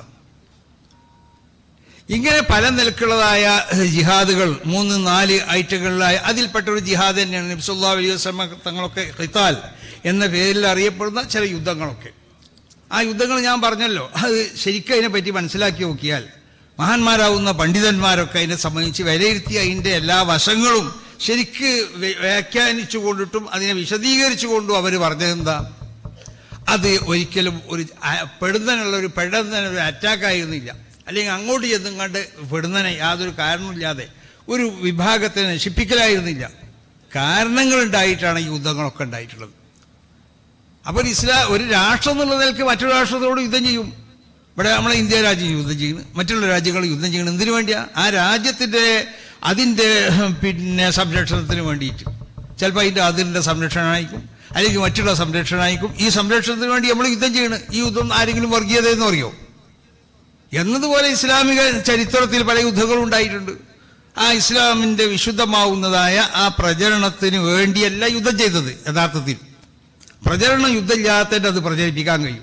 ഇങ്ങനെ പല നിലക്കുള്ളതായ ജിഹാദുകൾ, മൂന്ന് നാല് ഐറ്റങ്ങളിലായ അതിൽപ്പെട്ട ഒരു ജിഹാദ് തന്നെയാണ് നബി സല്ലല്ലാഹു അലൈഹി വസല്ലം തങ്ങളൊക്കെ ഖിതാൽ എന്ന പേരിൽ അറിയപ്പെടുന്ന ചില യുദ്ധങ്ങളൊക്കെ. ആ യുദ്ധങ്ങൾ ഞാൻ പറഞ്ഞല്ലോ, അത് ശരിക്കും അതിനെപ്പറ്റി മനസ്സിലാക്കി നോക്കിയാൽ മഹാന്മാരാവുന്ന പണ്ഡിതന്മാരൊക്കെ അതിനെ സംബന്ധിച്ച് വിലയിരുത്തി അതിൻ്റെ എല്ലാ വശങ്ങളും ശരിക്ക് വ്യാഖ്യാനിച്ചു കൊണ്ടിട്ടും അതിനെ വിശദീകരിച്ചു കൊണ്ടും അവർ പറഞ്ഞതെന്താ, അത് ഒരിക്കലും ഒരു പെടുന്നതിനുള്ള ഒരു പെടുന്നതിനൊരു അറ്റാക്കായിരുന്നില്ല, അല്ലെങ്കിൽ അങ്ങോട്ട് ചെന്നും കണ്ട് പെടുന്നതിനെ യാതൊരു കാരണമില്ലാതെ ഒരു വിഭാഗത്തെ നശിപ്പിക്കലായിരുന്നില്ല. കാരണങ്ങളുണ്ടായിട്ടാണ് ഈ യുദ്ധങ്ങളൊക്കെ ഉണ്ടായിട്ടുള്ളത്. അപ്പോൾ ഇസ്ലാം ഒരു രാഷ്ട്രം എന്നുള്ള നിലയ്ക്ക് മറ്റൊരു രാഷ്ട്രത്തോട് യുദ്ധം ചെയ്യും. ഇവിടെ നമ്മളെ ഇന്ത്യ രാജ്യം യുദ്ധം ചെയ്യുന്നു, മറ്റുള്ള രാജ്യങ്ങൾ യുദ്ധം ചെയ്യണം. എന്തിനു വേണ്ടിയാ? ആ രാജ്യത്തിൻ്റെ അതിൻ്റെ പിന്നെ സംരക്ഷണത്തിന് വേണ്ടിയിട്ട്. ചിലപ്പോൾ അതിൻ്റെ അതിൻ്റെ സംരക്ഷണമായിരിക്കും, അല്ലെങ്കിൽ മറ്റുള്ള സംരക്ഷണമായിരിക്കും. ഈ സംരക്ഷണത്തിന് വേണ്ടി നമ്മൾ യുദ്ധം ചെയ്യണം. ഈ യുദ്ധം ആരെങ്കിലും വർഗീയത എന്ന് പറയോ? എന്നതുപോലെ ഇസ്ലാമിക ചരിത്രത്തിൽ പല യുദ്ധങ്ങളും ഉണ്ടായിട്ടുണ്ട്. ആ ഇസ്ലാമിൻ്റെ വിശുദ്ധമാവുന്നതായ ആ പ്രചരണത്തിന് വേണ്ടിയല്ല യുദ്ധം ചെയ്തത്. യഥാർത്ഥത്തിൽ പ്രചരണം യുദ്ധമില്ലാത്തതിൻ്റെ അത് പ്രചരിപ്പിക്കാൻ കഴിയും.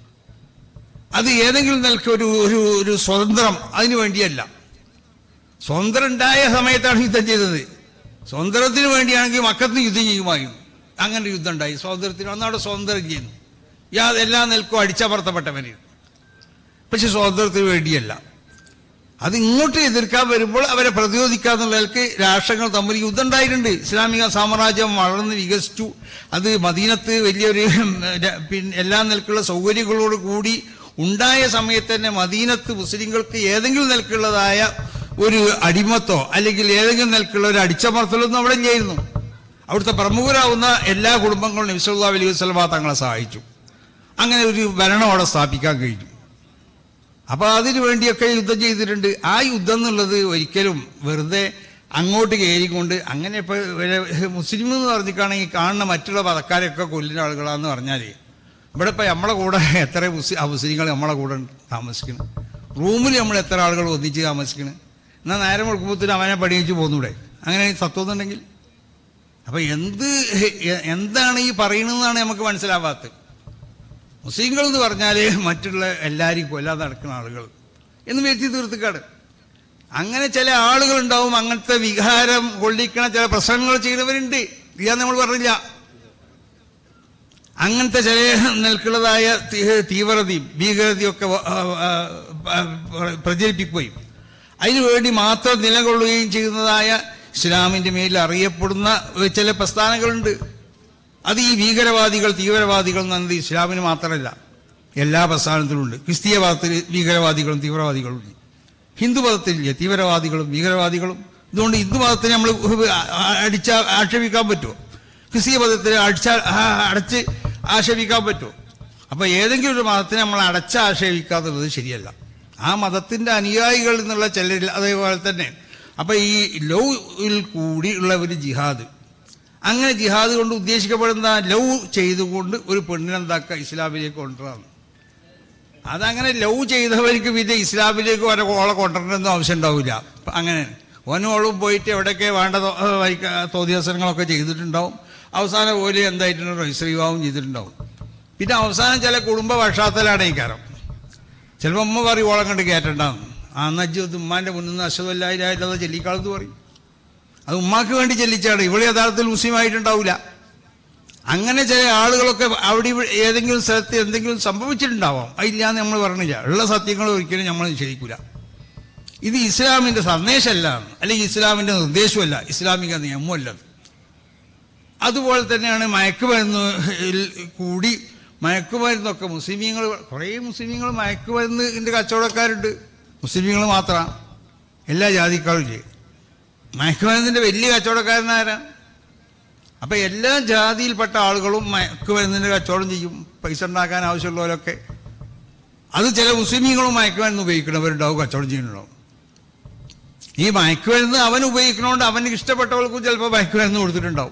അത് ഏതെങ്കിലും നിലയ്ക്ക് ഒരു ഒരു ഒരു സ്വതന്ത്രം അതിനു വേണ്ടിയല്ല. സ്വതന്ത്രം ഉണ്ടായ സമയത്താണ് യുദ്ധം ചെയ്തത്. സ്വതന്ത്രത്തിന് വേണ്ടിയാണെങ്കിൽ മക്കത്തിന് യുദ്ധം ചെയ്യുമായിരുന്നു. അങ്ങനെ യുദ്ധം ഉണ്ടായി. സ്വാതന്ത്ര്യത്തിന് അന്നവിടെ സ്വാതന്ത്ര്യം ചെയ്യുന്നു, യാ എല്ലാ നിലക്കും അടിച്ചമർത്തപ്പെട്ടവന്. പക്ഷെ സ്വാതന്ത്ര്യത്തിന് വേണ്ടിയല്ല. അത് ഇങ്ങോട്ട് എതിർക്കാൻ വരുമ്പോൾ അവരെ പ്രതിരോധിക്കാന്നുള്ള നിലക്ക് രാഷ്ട്രങ്ങൾ തമ്മിൽ യുദ്ധം ഉണ്ടായിട്ടുണ്ട്. ഇസ്ലാമിക സാമ്രാജ്യം വളർന്ന് വികസിച്ചു. അത് മദീനത്ത് വലിയൊരു പിന്നെ എല്ലാ നിലക്കുള്ള സൗകര്യങ്ങളോട് കൂടി ഉണ്ടായ സമയത്ത് തന്നെ മദീനത്ത് മുസ്ലിങ്ങൾക്ക് ഏതെങ്കിലും നിലക്കുള്ളതായ ഒരു അടിമത്തോ അല്ലെങ്കിൽ ഏതെങ്കിലും നിലക്കുള്ള ഒരു അടിച്ചമർത്തലൊന്നും അവിടെ ഇല്ലായിരുന്നു. അവിടുത്തെ പ്രമുഖരാവുന്ന എല്ലാ കുടുംബങ്ങളും നബി സല്ലല്ലാഹു അലൈഹി വസല്ലം തങ്ങളെ സഹായിച്ചു. അങ്ങനെ ഒരു ഭരണം അവിടെ സ്ഥാപിക്കാൻ കഴിഞ്ഞു. അപ്പൊ അതിനു വേണ്ടിയൊക്കെ യുദ്ധം ചെയ്തിട്ടുണ്ട്. ആ യുദ്ധം എന്നുള്ളത് ഒരിക്കലും വെറുതെ അങ്ങോട്ട് കയറിക്കൊണ്ട് അങ്ങനെ ഇപ്പൊ മുസ്ലിം എന്ന് പറഞ്ഞിട്ടാണെങ്കിൽ കാണുന്ന മറ്റുള്ള മതക്കാരെയൊക്കെ കൊല്ലുന്ന ആളുകളാന്ന് പറഞ്ഞാല് ഇവിടെ ഇപ്പൊ നമ്മളെ കൂടെ എത്ര മുസ്ലിം മുസ്ലിങ്ങൾ നമ്മളെ കൂടെ താമസിക്കണം. റൂമിൽ നമ്മൾ എത്ര ആളുകൾ ഒന്നിച്ച് താമസിക്കണം. എന്നാൽ നേരം കൊടുക്കുമ്പോഴത്തേനും അവനെ പഠിച്ചു പോന്നൂടെ? അങ്ങനെ തത്വമെന്നുണ്ടെങ്കിൽ അപ്പൊ എന്ത് എന്താണ് ഈ പറയുന്നതെന്നാണ് നമുക്ക് മനസ്സിലാവാത്തത്. മുസ്ലിങ്ങൾ എന്ന് പറഞ്ഞാൽ മറ്റുള്ള എല്ലാവരും കൊല്ലാതെ നടക്കുന്ന ആളുകൾ എന്ന് വരുത്തി തീർത്തിക്കാട്. അങ്ങനെ ചില ആളുകളുണ്ടാവും, അങ്ങനത്തെ വികാരം കൊള്ളിക്കണ ചില പ്രസംഗങ്ങൾ ചെയ്യുന്നവരുണ്ട്. ഇല്ലാന്ന് നമ്മൾ പറഞ്ഞില്ല. അങ്ങനത്തെ ചില നിലക്കുള്ളതായ തീവ്രതയും ഭീകരതയും ഒക്കെ പ്രചരിപ്പിക്കുകയും അതിനുവേണ്ടി മാത്രം നിലകൊള്ളുകയും ചെയ്യുന്നതായ ഇസ്ലാമിൻ്റെ മേലിൽ അറിയപ്പെടുന്ന ചില പ്രസ്ഥാനങ്ങളുണ്ട്. അത് ഈ ഭീകരവാദികൾ തീവ്രവാദികൾ എന്നത് ഇസ്ലാമിന് മാത്രമല്ല, എല്ലാ പ്രസ്ഥാനത്തിലുമുണ്ട്. ക്രിസ്തീയ മതത്തിൽ ഭീകരവാദികളും തീവ്രവാദികളും ഉണ്ട്. ഹിന്ദു മതത്തിലില്ലേ തീവ്രവാദികളും ഭീകരവാദികളും? ഇതുകൊണ്ട് ഹിന്ദു മതത്തിനെ നമ്മൾ അടിച്ച ആക്ഷേപിക്കാൻ പറ്റുമോ? ക്രിസ്തീയ മതത്തിനെ അടിച്ച അടച്ച് ആക്ഷേപിക്കാൻ പറ്റുമോ? അപ്പൊ ഏതെങ്കിലും ഒരു മതത്തിനെ നമ്മൾ അടച്ച് ആക്ഷേപിക്കാന്നുള്ളത് ശരിയല്ല. ആ മതത്തിന്റെ അനുയായികൾ എന്നുള്ള ചിലരിൽ അതേപോലെ തന്നെ. അപ്പൊ ഈ ലൗവിൽ കൂടി ഉള്ള ഒരു ജിഹാദ്, അങ്ങനെ ജിഹാദ് കൊണ്ട് ഉദ്ദേശിക്കപ്പെടുന്ന ലവ് ചെയ്തുകൊണ്ട് ഒരു പെണ്ണിനെന്താക്കുക ഇസ്ലാമിലേക്ക് കൊണ്ടുവരാണ്. അതങ്ങനെ ലവ് ചെയ്തവർക്ക് പിന്നെ ഇസ്ലാമിലേക്ക് വരെ ഓളെ കൊണ്ടുവരണമെന്നും ആവശ്യം ഉണ്ടാവില്ല. അങ്ങനെ ഓനോളും പോയിട്ട് എവിടെയൊക്കെ വേണ്ട തോന്നിയാസനങ്ങളൊക്കെ ചെയ്തിട്ടുണ്ടാവും. അവസാനം ഓല് എന്തായിട്ടുണ്ടോ രജിസ്റ്റർ വിവാഹം ചെയ്തിട്ടുണ്ടാവും. പിന്നെ അവസാനം ചില കുടുംബ പശ്ചാത്തലാണ് ഈ കാരം. ചിലപ്പോൾ ഉമ്മ പറയും ഓളം കണ്ട് കയറ്റണ്ടാന്ന്. ആ നജ്ജ് ഉമ്മാൻ്റെ മുന്നിൽ നിന്ന് അശ്വതല്ലായില്ലാതെ ചെല്ലിക്കാളെന്ന് പറയും. അത് ഉമ്മാക്ക് വേണ്ടി ചെല്ലിച്ചാണ്. ഇവിടെ യഥാർത്ഥത്തിൽ മുസ്ലിം ആയിട്ടുണ്ടാവില്ല. അങ്ങനെ ചില ആളുകളൊക്കെ അവിടെ ഏതെങ്കിലും സ്ഥലത്ത് എന്തെങ്കിലും സംഭവിച്ചിട്ടുണ്ടാവാം. അതില്ലാന്ന് നമ്മൾ പറഞ്ഞില്ല. ഉള്ള സത്യങ്ങൾ ഒരിക്കലും നമ്മൾ നിഷേധിക്കില്ല. ഇത് ഇസ്ലാമിൻ്റെ സന്ദേശമല്ല, അല്ലെങ്കിൽ ഇസ്ലാമിൻ്റെ നിർദ്ദേശമല്ല, ഇസ്ലാമിക നിയമമല്ല. അതുപോലെ തന്നെയാണ് മയക്കുമരുന്ന് കൂടി. മയക്കുമരുന്നൊക്കെ മുസ്ലിമീങ്ങൾ, കുറേ മുസ്ലിമീങ്ങൾ മയക്കുമരുന്നിൻ്റെ കച്ചവടക്കാരുണ്ട്. മുസ്ലിമീങ്ങൾ മാത്രമാണ്, എല്ലാ ജാതിക്കാരും ഇല്ലേ. മയക്കുമരുന്നിൻ്റെ വലിയ കച്ചവടക്കാരനാരാ? അപ്പം എല്ലാ ജാതിയിൽപ്പെട്ട ആളുകളും മയക്കുമരുന്നിൻ്റെ കച്ചവടം ചെയ്യും, പൈസ ഉണ്ടാക്കാൻ ആവശ്യമുള്ളവരൊക്കെ. അത് ചില മുസ്ലിമീങ്ങളും മയക്കുമരുന്ന് ഉപയോഗിക്കണവരുണ്ടാവും, കച്ചവടം ചെയ്യുന്നുണ്ടാവും. ഈ മയക്കുമരുന്ന് അവൻ ഉപയോഗിക്കണോണ്ട് അവന് ഇഷ്ടപ്പെട്ടവർക്കും ചിലപ്പോൾ മയക്കുമരുന്ന് കൊടുത്തിട്ടുണ്ടാവും.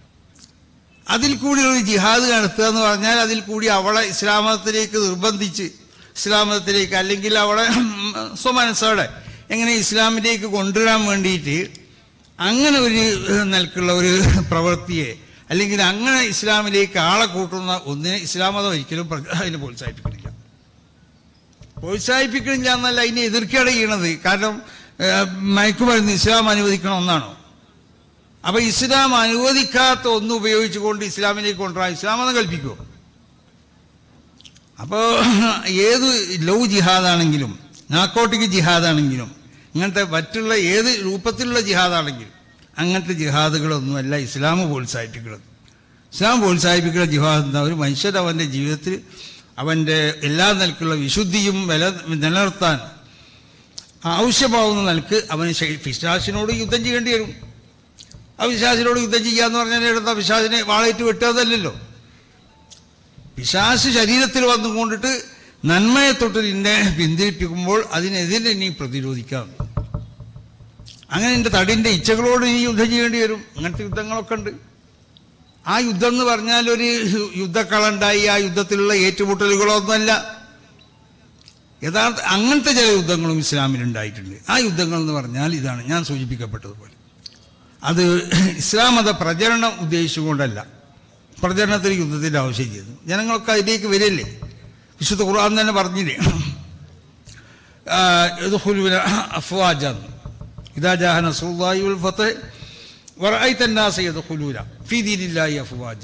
അതിൽ കൂടി ഒരു ജിഹാദ് നടത്തുക എന്ന് പറഞ്ഞാൽ അതിൽ കൂടി അവളെ ഇസ്ലാം മതത്തിലേക്ക് നിർബന്ധിച്ച്, ഇസ്ലാം മതത്തിലേക്ക് അല്ലെങ്കിൽ അവളെ സ്വമനസ്സോടെ എങ്ങനെ ഇസ്ലാമിലേക്ക് കൊണ്ടുവരാൻ വേണ്ടിയിട്ട് അങ്ങനെ ഒരു നിലക്കുള്ള ഒരു പ്രവൃത്തിയെ, അല്ലെങ്കിൽ അങ്ങനെ ഇസ്ലാമിലേക്ക് ആളെ കൂട്ടുന്ന ഒന്നിനെ ഇസ്ലാം മതം ഒരിക്കലും അതിനെ പ്രോത്സാഹിപ്പിക്കുന്നില്ല. പ്രോത്സാഹിപ്പിക്കുന്നില്ല എന്നല്ല, അതിനെ എതിർക്കുകയാണ് ചെയ്യണത്. കാരണം മയക്കുമരുന്ന് ഇസ്ലാം അനുവദിക്കണ ഒന്നാണോ? അപ്പൊ ഇസ്ലാം അനുവദിക്കാത്ത ഒന്ന് ഉപയോഗിച്ചുകൊണ്ട് ഇസ്ലാമിലേക്ക് കൊണ്ടുവരാൻ ഇസ്ലാം മതം കൽപ്പിക്കുമോ? അപ്പോൾ ഏത് ലവ് ജിഹാദാണെങ്കിലും നാർക്കോട്ടിക് ജിഹാദാണെങ്കിലും ഇങ്ങനത്തെ മറ്റുള്ള ഏത് രൂപത്തിലുള്ള ജിഹാദാണെങ്കിലും അങ്ങനത്തെ ജിഹാദുകളൊന്നുമല്ല ഇസ്ലാം പ്രോത്സാഹിപ്പിക്കുന്നത്. ഇസ്ലാം പ്രോത്സാഹിപ്പിക്കുന്ന ജിഹാദ് എന്താ? ഒരു മനുഷ്യൻ അവൻ്റെ ജീവിതത്തിൽ അവൻ്റെ എല്ലാ നിലക്കുള്ള വിശുദ്ധിയും വില നിലനിർത്താൻ ആവശ്യമാവുന്ന നിലക്ക് അവന് പിശാചിനോട് യുദ്ധം ചെയ്യേണ്ടി വരും. ആ പിശാചിനോട് യുദ്ധം ചെയ്യാന്ന് പറഞ്ഞാൽ എടുത്ത പിശാചിനെ വാളേറ്റ് വെട്ടുകയല്ലോ. പിശാച് ശരീരത്തിൽ വന്നുകൊണ്ടിട്ട് നന്മയെ തൊട്ട് നിന്നെ പിന്തിരിപ്പിക്കുമ്പോൾ അതിനെതിരെ നീ പ്രതിരോധിക്കാം. അങ്ങനെ നിന്റെ തടിൻ്റെ ഇച്ഛകളോട് നീ യുദ്ധം ചെയ്യേണ്ടി വരും. അങ്ങനത്തെ യുദ്ധങ്ങളൊക്കെ ഉണ്ട്. ആ യുദ്ധം എന്ന് പറഞ്ഞാൽ ഒരു യുദ്ധക്കളുണ്ടായി ആ യുദ്ധത്തിലുള്ള ഏറ്റുമുട്ടലുകളോ ഒന്നുമല്ല. യഥാർത്ഥ അങ്ങനത്തെ ചില യുദ്ധങ്ങളും ഇസ്ലാമിലുണ്ടായിട്ടുണ്ട്. ആ യുദ്ധങ്ങൾ എന്ന് പറഞ്ഞാൽ ഇതാണ് ഞാൻ സൂചിപ്പിക്കപ്പെട്ടതുപോലെ. അത് ഇസ്ലാം മത പ്രചരണം ഉദ്ദേശിച്ചുകൊണ്ടല്ല. പ്രചരണത്തിന് യുദ്ധത്തിൻ്റെ ആവശ്യം ചെയ്തു. ജനങ്ങളൊക്കെ അതിലേക്ക് വരില്ലേ? വിശുദ്ധ ഖുർആൻ തന്നെ പറഞ്ഞില്ലേ, അഫ്വാജ ഇദാ ജാഅ നസ്റുല്ലാഹി വൽ ഫത്ഹ് വറഅയ്ത അന്നാസ യദ്ഖുലൂന ഫീ ദീനില്ലാഹി അഫ്വാജ.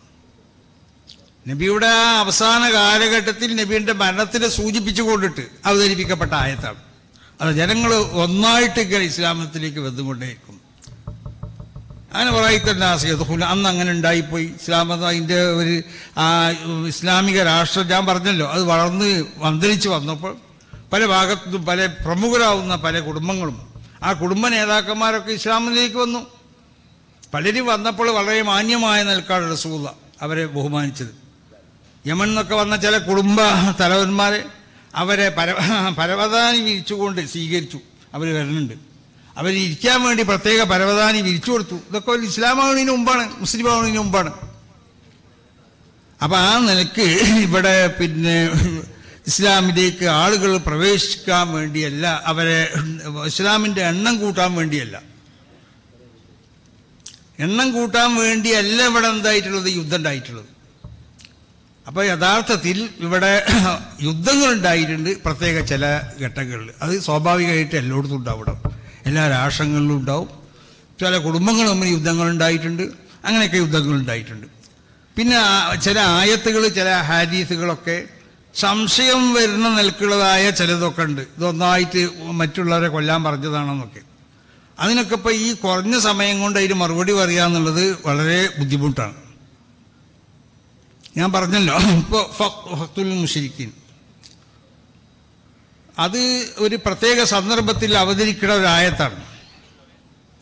നബിയുടെ ആ അവസാന കാലഘട്ടത്തിൽ നബിയുടെ മരണത്തിനെ സൂചിപ്പിച്ചുകൊണ്ടിട്ട് അവതരിപ്പിക്കപ്പെട്ട ആയത്താണ്. അത് ജനങ്ങൾ ഒന്നായിട്ട് ഇങ്ങനെ ഇസ്ലാമത്തിലേക്ക് വന്നുകൊണ്ടേയിരിക്കും. അങ്ങനെ പറയത്തന്നാസിയതുഹുല അന്ന് അങ്ങനെ ഉണ്ടായിപ്പോയി. ഇസ്ലാം മതം അതിൻ്റെ ഒരു ആ ഇസ്ലാമിക രാഷ്ട്രം ഞാൻ പറഞ്ഞല്ലോ, അത് വളർന്ന് അന്തരിച്ച് വന്നപ്പോൾ പല ഭാഗത്തും പല പ്രമുഖരാകുന്ന പല കുടുംബങ്ങളും ആ കുടുംബ നേതാക്കന്മാരൊക്കെ ഇസ്ലാമിലേക്ക് വന്നു. പലരും വന്നപ്പോൾ വളരെ മാന്യമായ നിലക്കാണ് റസൂല അവരെ ബഹുമാനിച്ചത്. യമൻ എന്നൊക്കെ വന്ന ചില കുടുംബ തലവന്മാരെ അവരെ പര പരവതാനി വിരിച്ചുകൊണ്ട് സ്വീകരിച്ചു. അവർ വരുന്നുണ്ട്. അവരിരിക്കാൻ വേണ്ടി പ്രത്യേക പരവതാനി വിരിച്ചു കൊടുത്തു. ഇതൊക്കെ ഒരു ഇസ്ലാമാവുന്നതിന് മുമ്പാണ്, മുസ്ലിം ആവുന്നതിന് മുമ്പാണ്. അപ്പം ആ നിലക്ക് ഇവിടെ പിന്നെ ഇസ്ലാമിലേക്ക് ആളുകൾ പ്രവേശിക്കാൻ വേണ്ടിയല്ല, അവരെ ഇസ്ലാമിൻ്റെ എണ്ണം കൂട്ടാൻ വേണ്ടിയല്ല എണ്ണം കൂട്ടാൻ വേണ്ടിയല്ല ഇവിടെ എന്തായിട്ടുള്ളത്, യുദ്ധം ഉണ്ടായിട്ടുള്ളത്. അപ്പോൾ യഥാർത്ഥത്തിൽ ഇവിടെ യുദ്ധങ്ങളുണ്ടായിട്ടുണ്ട് പ്രത്യേക ചില ഘട്ടങ്ങളിൽ. അത് സ്വാഭാവികമായിട്ട് എല്ലായിടത്തും ഉണ്ടാവും, എല്ലാ രാഷ്ട്രങ്ങളിലും ഉണ്ടാവും. ചില കുടുംബങ്ങൾ തമ്മിൽ യുദ്ധങ്ങളുണ്ടായിട്ടുണ്ട്. അങ്ങനെയൊക്കെ യുദ്ധങ്ങളുണ്ടായിട്ടുണ്ട്. പിന്നെ ചില ആയത്തുകൾ, ചില ഹാദീസുകളൊക്കെ സംശയം വരുന്ന നിലക്കുള്ളതായ ചിലതൊക്കെ ഉണ്ട്. ഇതൊന്നായിട്ട് മറ്റുള്ളവരെ കൊല്ലാൻ പറഞ്ഞതാണെന്നൊക്കെ. അതിനൊക്കെ ഇപ്പോൾ ഈ കുറഞ്ഞ സമയം കൊണ്ട് അതിന് മറുപടി പറയുക എന്നുള്ളത് വളരെ ബുദ്ധിമുട്ടാണ്. ഞാൻ പറഞ്ഞല്ലോ, ഇപ്പോൾ ഫഖ്തുൽ മുശ്രിക്കീൻ അത് ഒരു പ്രത്യേക സന്ദർഭത്തിൽ അവതരിക്കുന്ന ഒരു ആയത്താണ്.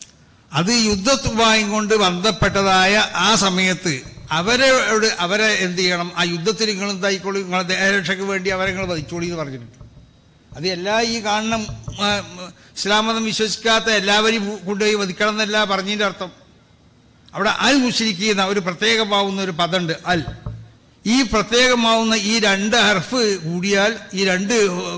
അത് യുദ്ധവുമായി കൊണ്ട് ബന്ധപ്പെട്ടതായ ആ സമയത്ത് അവരോട് അവരെ എന്ത് ചെയ്യണം, ആ യുദ്ധത്തിൽ നിങ്ങൾ എന്തായിക്കോളൂ, നിങ്ങളെ ദേഹരക്ഷയ്ക്ക് വേണ്ടി അവരെ നിങ്ങൾ വധിച്ചോളി എന്ന് പറഞ്ഞിട്ടുണ്ട്. അത് എല്ലാ ഈ കാണുന്ന ഇസ്ലാം മതം വിശ്വസിക്കാത്ത എല്ലാവരെയും കൊണ്ടുപോയി വധിക്കണം എന്നല്ല പറഞ്ഞതിൻ്റെ അർത്ഥം. അവിടെ അൽ മുശ്രിക്കീന ഒരു പ്രത്യേകമാവുന്ന ഒരു പദമുണ്ട്, അൽ. ഈ പ്രത്യേകമാവുന്ന ഈ രണ്ട് ഹർഫ് കൂടിയാൽ, ഈ രണ്ട്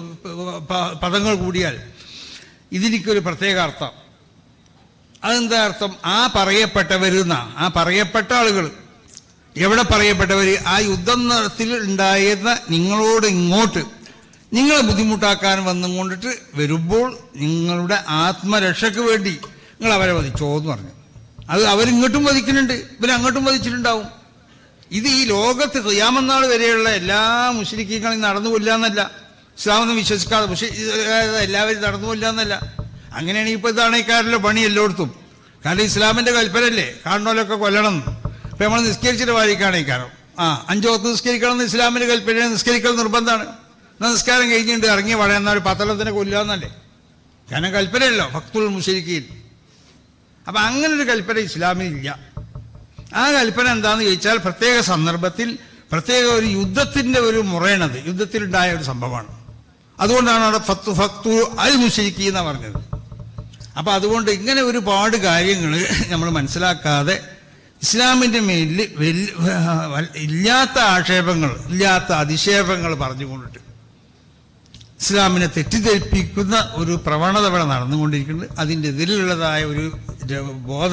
പദങ്ങൾ കൂടിയാൽ ഇതിനൊരു പ്രത്യേക അർത്ഥം. അതെന്താ അർത്ഥം? ആ പറയപ്പെട്ടവരുന്ന ആ പറയപ്പെട്ട ആളുകൾ, എവിടെ പറയപ്പെട്ടവർ? ആ യുദ്ധത്തിൽ ഉണ്ടായിരുന്ന നിങ്ങളോട് ഇങ്ങോട്ട് നിങ്ങളെ ബുദ്ധിമുട്ടാക്കാൻ വന്നും കൊണ്ടിട്ട് വരുമ്പോൾ നിങ്ങളുടെ ആത്മരക്ഷയ്ക്ക് വേണ്ടി നിങ്ങൾ അവരെ വധിച്ചോ എന്ന് പറഞ്ഞു. അത് അവരിങ്ങോട്ടും വധിക്കുന്നുണ്ട്, ഇവർ അങ്ങോട്ടും വധിച്ചിട്ടുണ്ടാവും. ഇത് ഈ ലോകത്ത് ഖിയാമത്ത് വരെയുള്ള എല്ലാ മുശ്രിക്കീങ്ങളും നടന്നു കൊല്ലാന്നല്ല, ഇസ്ലാമൊന്നും വിശ്വസിക്കാതെ പക്ഷേ എല്ലാവരും നടന്നു കൊല്ലാന്നല്ല. അങ്ങനെയാണെങ്കിൽ ഇപ്പോൾ ഇതാണ് ഇക്കാരല്ലോ പണി എല്ലായിടത്തും. കാരണം ഇസ്ലാമിൻ്റെ കൽപ്പനല്ലേ കാണുന്നവരൊക്കെ കൊല്ലണം. ഇപ്പം നമ്മൾ നിസ്കരിച്ചിട്ട് വായിക്കുകയാണ് ഈ കാരണം ആ അഞ്ചു വക്ത് നിസ്കരിക്കണം എന്ന് ഇസ്ലാമിൻ്റെ കൽപ്പന, നിസ്കരിക്കൽ നിർബന്ധമാണ്. എന്നാൽ നിസ്കാരം കഴിഞ്ഞിട്ട് ഇറങ്ങി വളയുന്ന ഒരു പത്തളത്തിനെ കൊല്ലാന്നല്ലേ, കാരണം കൽപ്പനയല്ലോ ഫക്തുൽ മുശ്രിക്കീൻ. അപ്പം അങ്ങനൊരു കൽപ്പന ഇസ്ലാമിലില്ല. ആ കൽപ്പന എന്താണെന്ന് ചോദിച്ചാൽ പ്രത്യേക സന്ദർഭത്തിൽ പ്രത്യേക ഒരു യുദ്ധത്തിൻ്റെ ഒരു മുറയണത്, യുദ്ധത്തിലുണ്ടായ ഒരു സംഭവമാണ്. അതുകൊണ്ടാണ് അവിടെ ഫത്തു ഫക്തു അൽ മുശ്രിക്കീൻ എന്നാണ് പറഞ്ഞത്. അപ്പം അതുകൊണ്ട് ഇങ്ങനെ ഒരുപാട് കാര്യങ്ങൾ നമ്മൾ മനസ്സിലാക്കാതെ ഇസ്ലാമിൻ്റെ മേലിൽ ഇല്ലാത്ത ആക്ഷേപങ്ങൾ, ഇല്ലാത്ത അധിക്ഷേപങ്ങൾ പറഞ്ഞുകൊണ്ടിട്ട് ഇസ്ലാമിനെ തെറ്റിദ്ധരിപ്പിക്കുന്ന ഒരു പ്രവണത ഇവിടെ നടന്നുകൊണ്ടിരിക്കുന്നത്. അതിൻ്റെ എതിരിലുള്ളതായ ഒരു ബോധ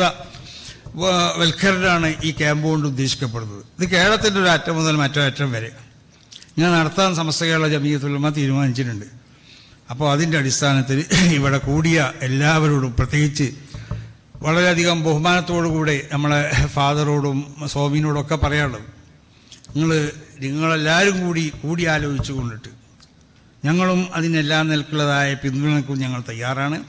വൽക്കരണമാണ് ഈ ക്യാമ്പ് കൊണ്ട് ഉദ്ദേശിക്കപ്പെടുന്നത്. ഇത് കേരളത്തിൻ്റെ ഒരു അറ്റം മുതൽ മറ്റോ അറ്റം വരെ ഞാൻ നടത്താൻ സമസ്ത കേരള ജമീയത്തുൽ ഉലമ തീരുമാനിച്ചിട്ടുണ്ട്. അപ്പോൾ അതിൻ്റെ അടിസ്ഥാനത്തിൽ ഇവിടെ കൂടിയ എല്ലാവരോടും പ്രത്യേകിച്ച് വളരെയധികം ബഹുമാനത്തോടുകൂടെ നമ്മളെ ഫാദറോടും സ്വാമിനോടൊക്കെ പറയാനുള്ളത്, നിങ്ങൾ നിങ്ങളെല്ലാവരും കൂടി കൂടി ആലോചിച്ചു കൊണ്ടിട്ട് ഞങ്ങളും അതിനെല്ലാം നിൽക്കുന്നതായ പിന്തുണയ്ക്കും ഞങ്ങൾ തയ്യാറാണ്.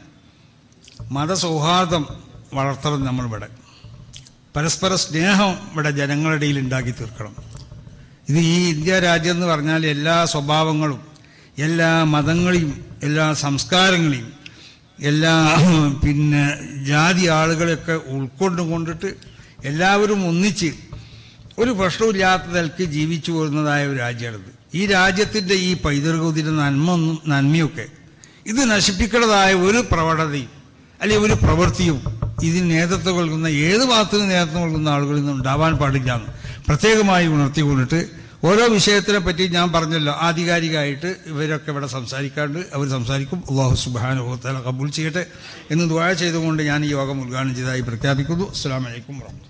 മതസൗഹാർദ്ദം വളർത്തണം, നമ്മളിവിടെ പരസ്പര സ്നേഹം ഇവിടെ ജനങ്ങളുടെ ഇടയിൽ ഉണ്ടാക്കി തീർക്കണം. ഇത് ഈ ഇന്ത്യ രാജ്യം എന്ന് പറഞ്ഞാൽ എല്ലാ സ്വഭാവങ്ങളും എല്ലാ മതങ്ങളെയും എല്ലാ സംസ്കാരങ്ങളെയും എല്ലാ പിന്നെ ജാതി ആളുകളെയൊക്കെ ഉൾക്കൊണ്ടുകൊണ്ടിട്ട് എല്ലാവരും ഒന്നിച്ച് ഒരു പ്രശ്നമില്ലാത്ത നിലയ്ക്ക് ജീവിച്ചു പോരുന്നതായ ഒരു രാജ്യമാണിത്. ഈ രാജ്യത്തിൻ്റെ ഈ പൈതൃകത്തിൻ്റെ നന്മ നന്മയൊക്കെ ഇത് നശിപ്പിക്കുന്നതായ ഒരു പ്രവണതയും അല്ലെങ്കിൽ ഒരു പ്രവൃത്തിയും ഇതിന് നേതൃത്വം കൊടുക്കുന്ന ഏത് ഭാഗത്തുനിന്ന് നേതൃത്വം കൊടുക്കുന്ന ആളുകളിൽ നിന്ന് ഉണ്ടാവാൻ പാടില്ല എന്ന് പ്രത്യേകമായി ഉണർത്തിക്കൊണ്ടിട്ട് ഓരോ വിഷയത്തിനെ പറ്റി ഞാൻ പറഞ്ഞല്ലോ, ആധികാരികമായിട്ട് ഇവരൊക്കെ ഇവിടെ സംസാരിക്കാണ്ട് അവർ സംസാരിക്കും. അല്ലാഹു സുബ്ഹാനഹു വ തആല ഖബൂൽ ചെയ്യട്ടെ എന്ന് ദുആ ചെയ്തുകൊണ്ട് ഞാൻ ഈ യോഗം ഉദ്ഘാടനം ചെയ്തതായി പ്രഖ്യാപിക്കുന്നു. അസ്സലാമു അലൈക്കും വറഹ്മത്തുള്ളാഹി.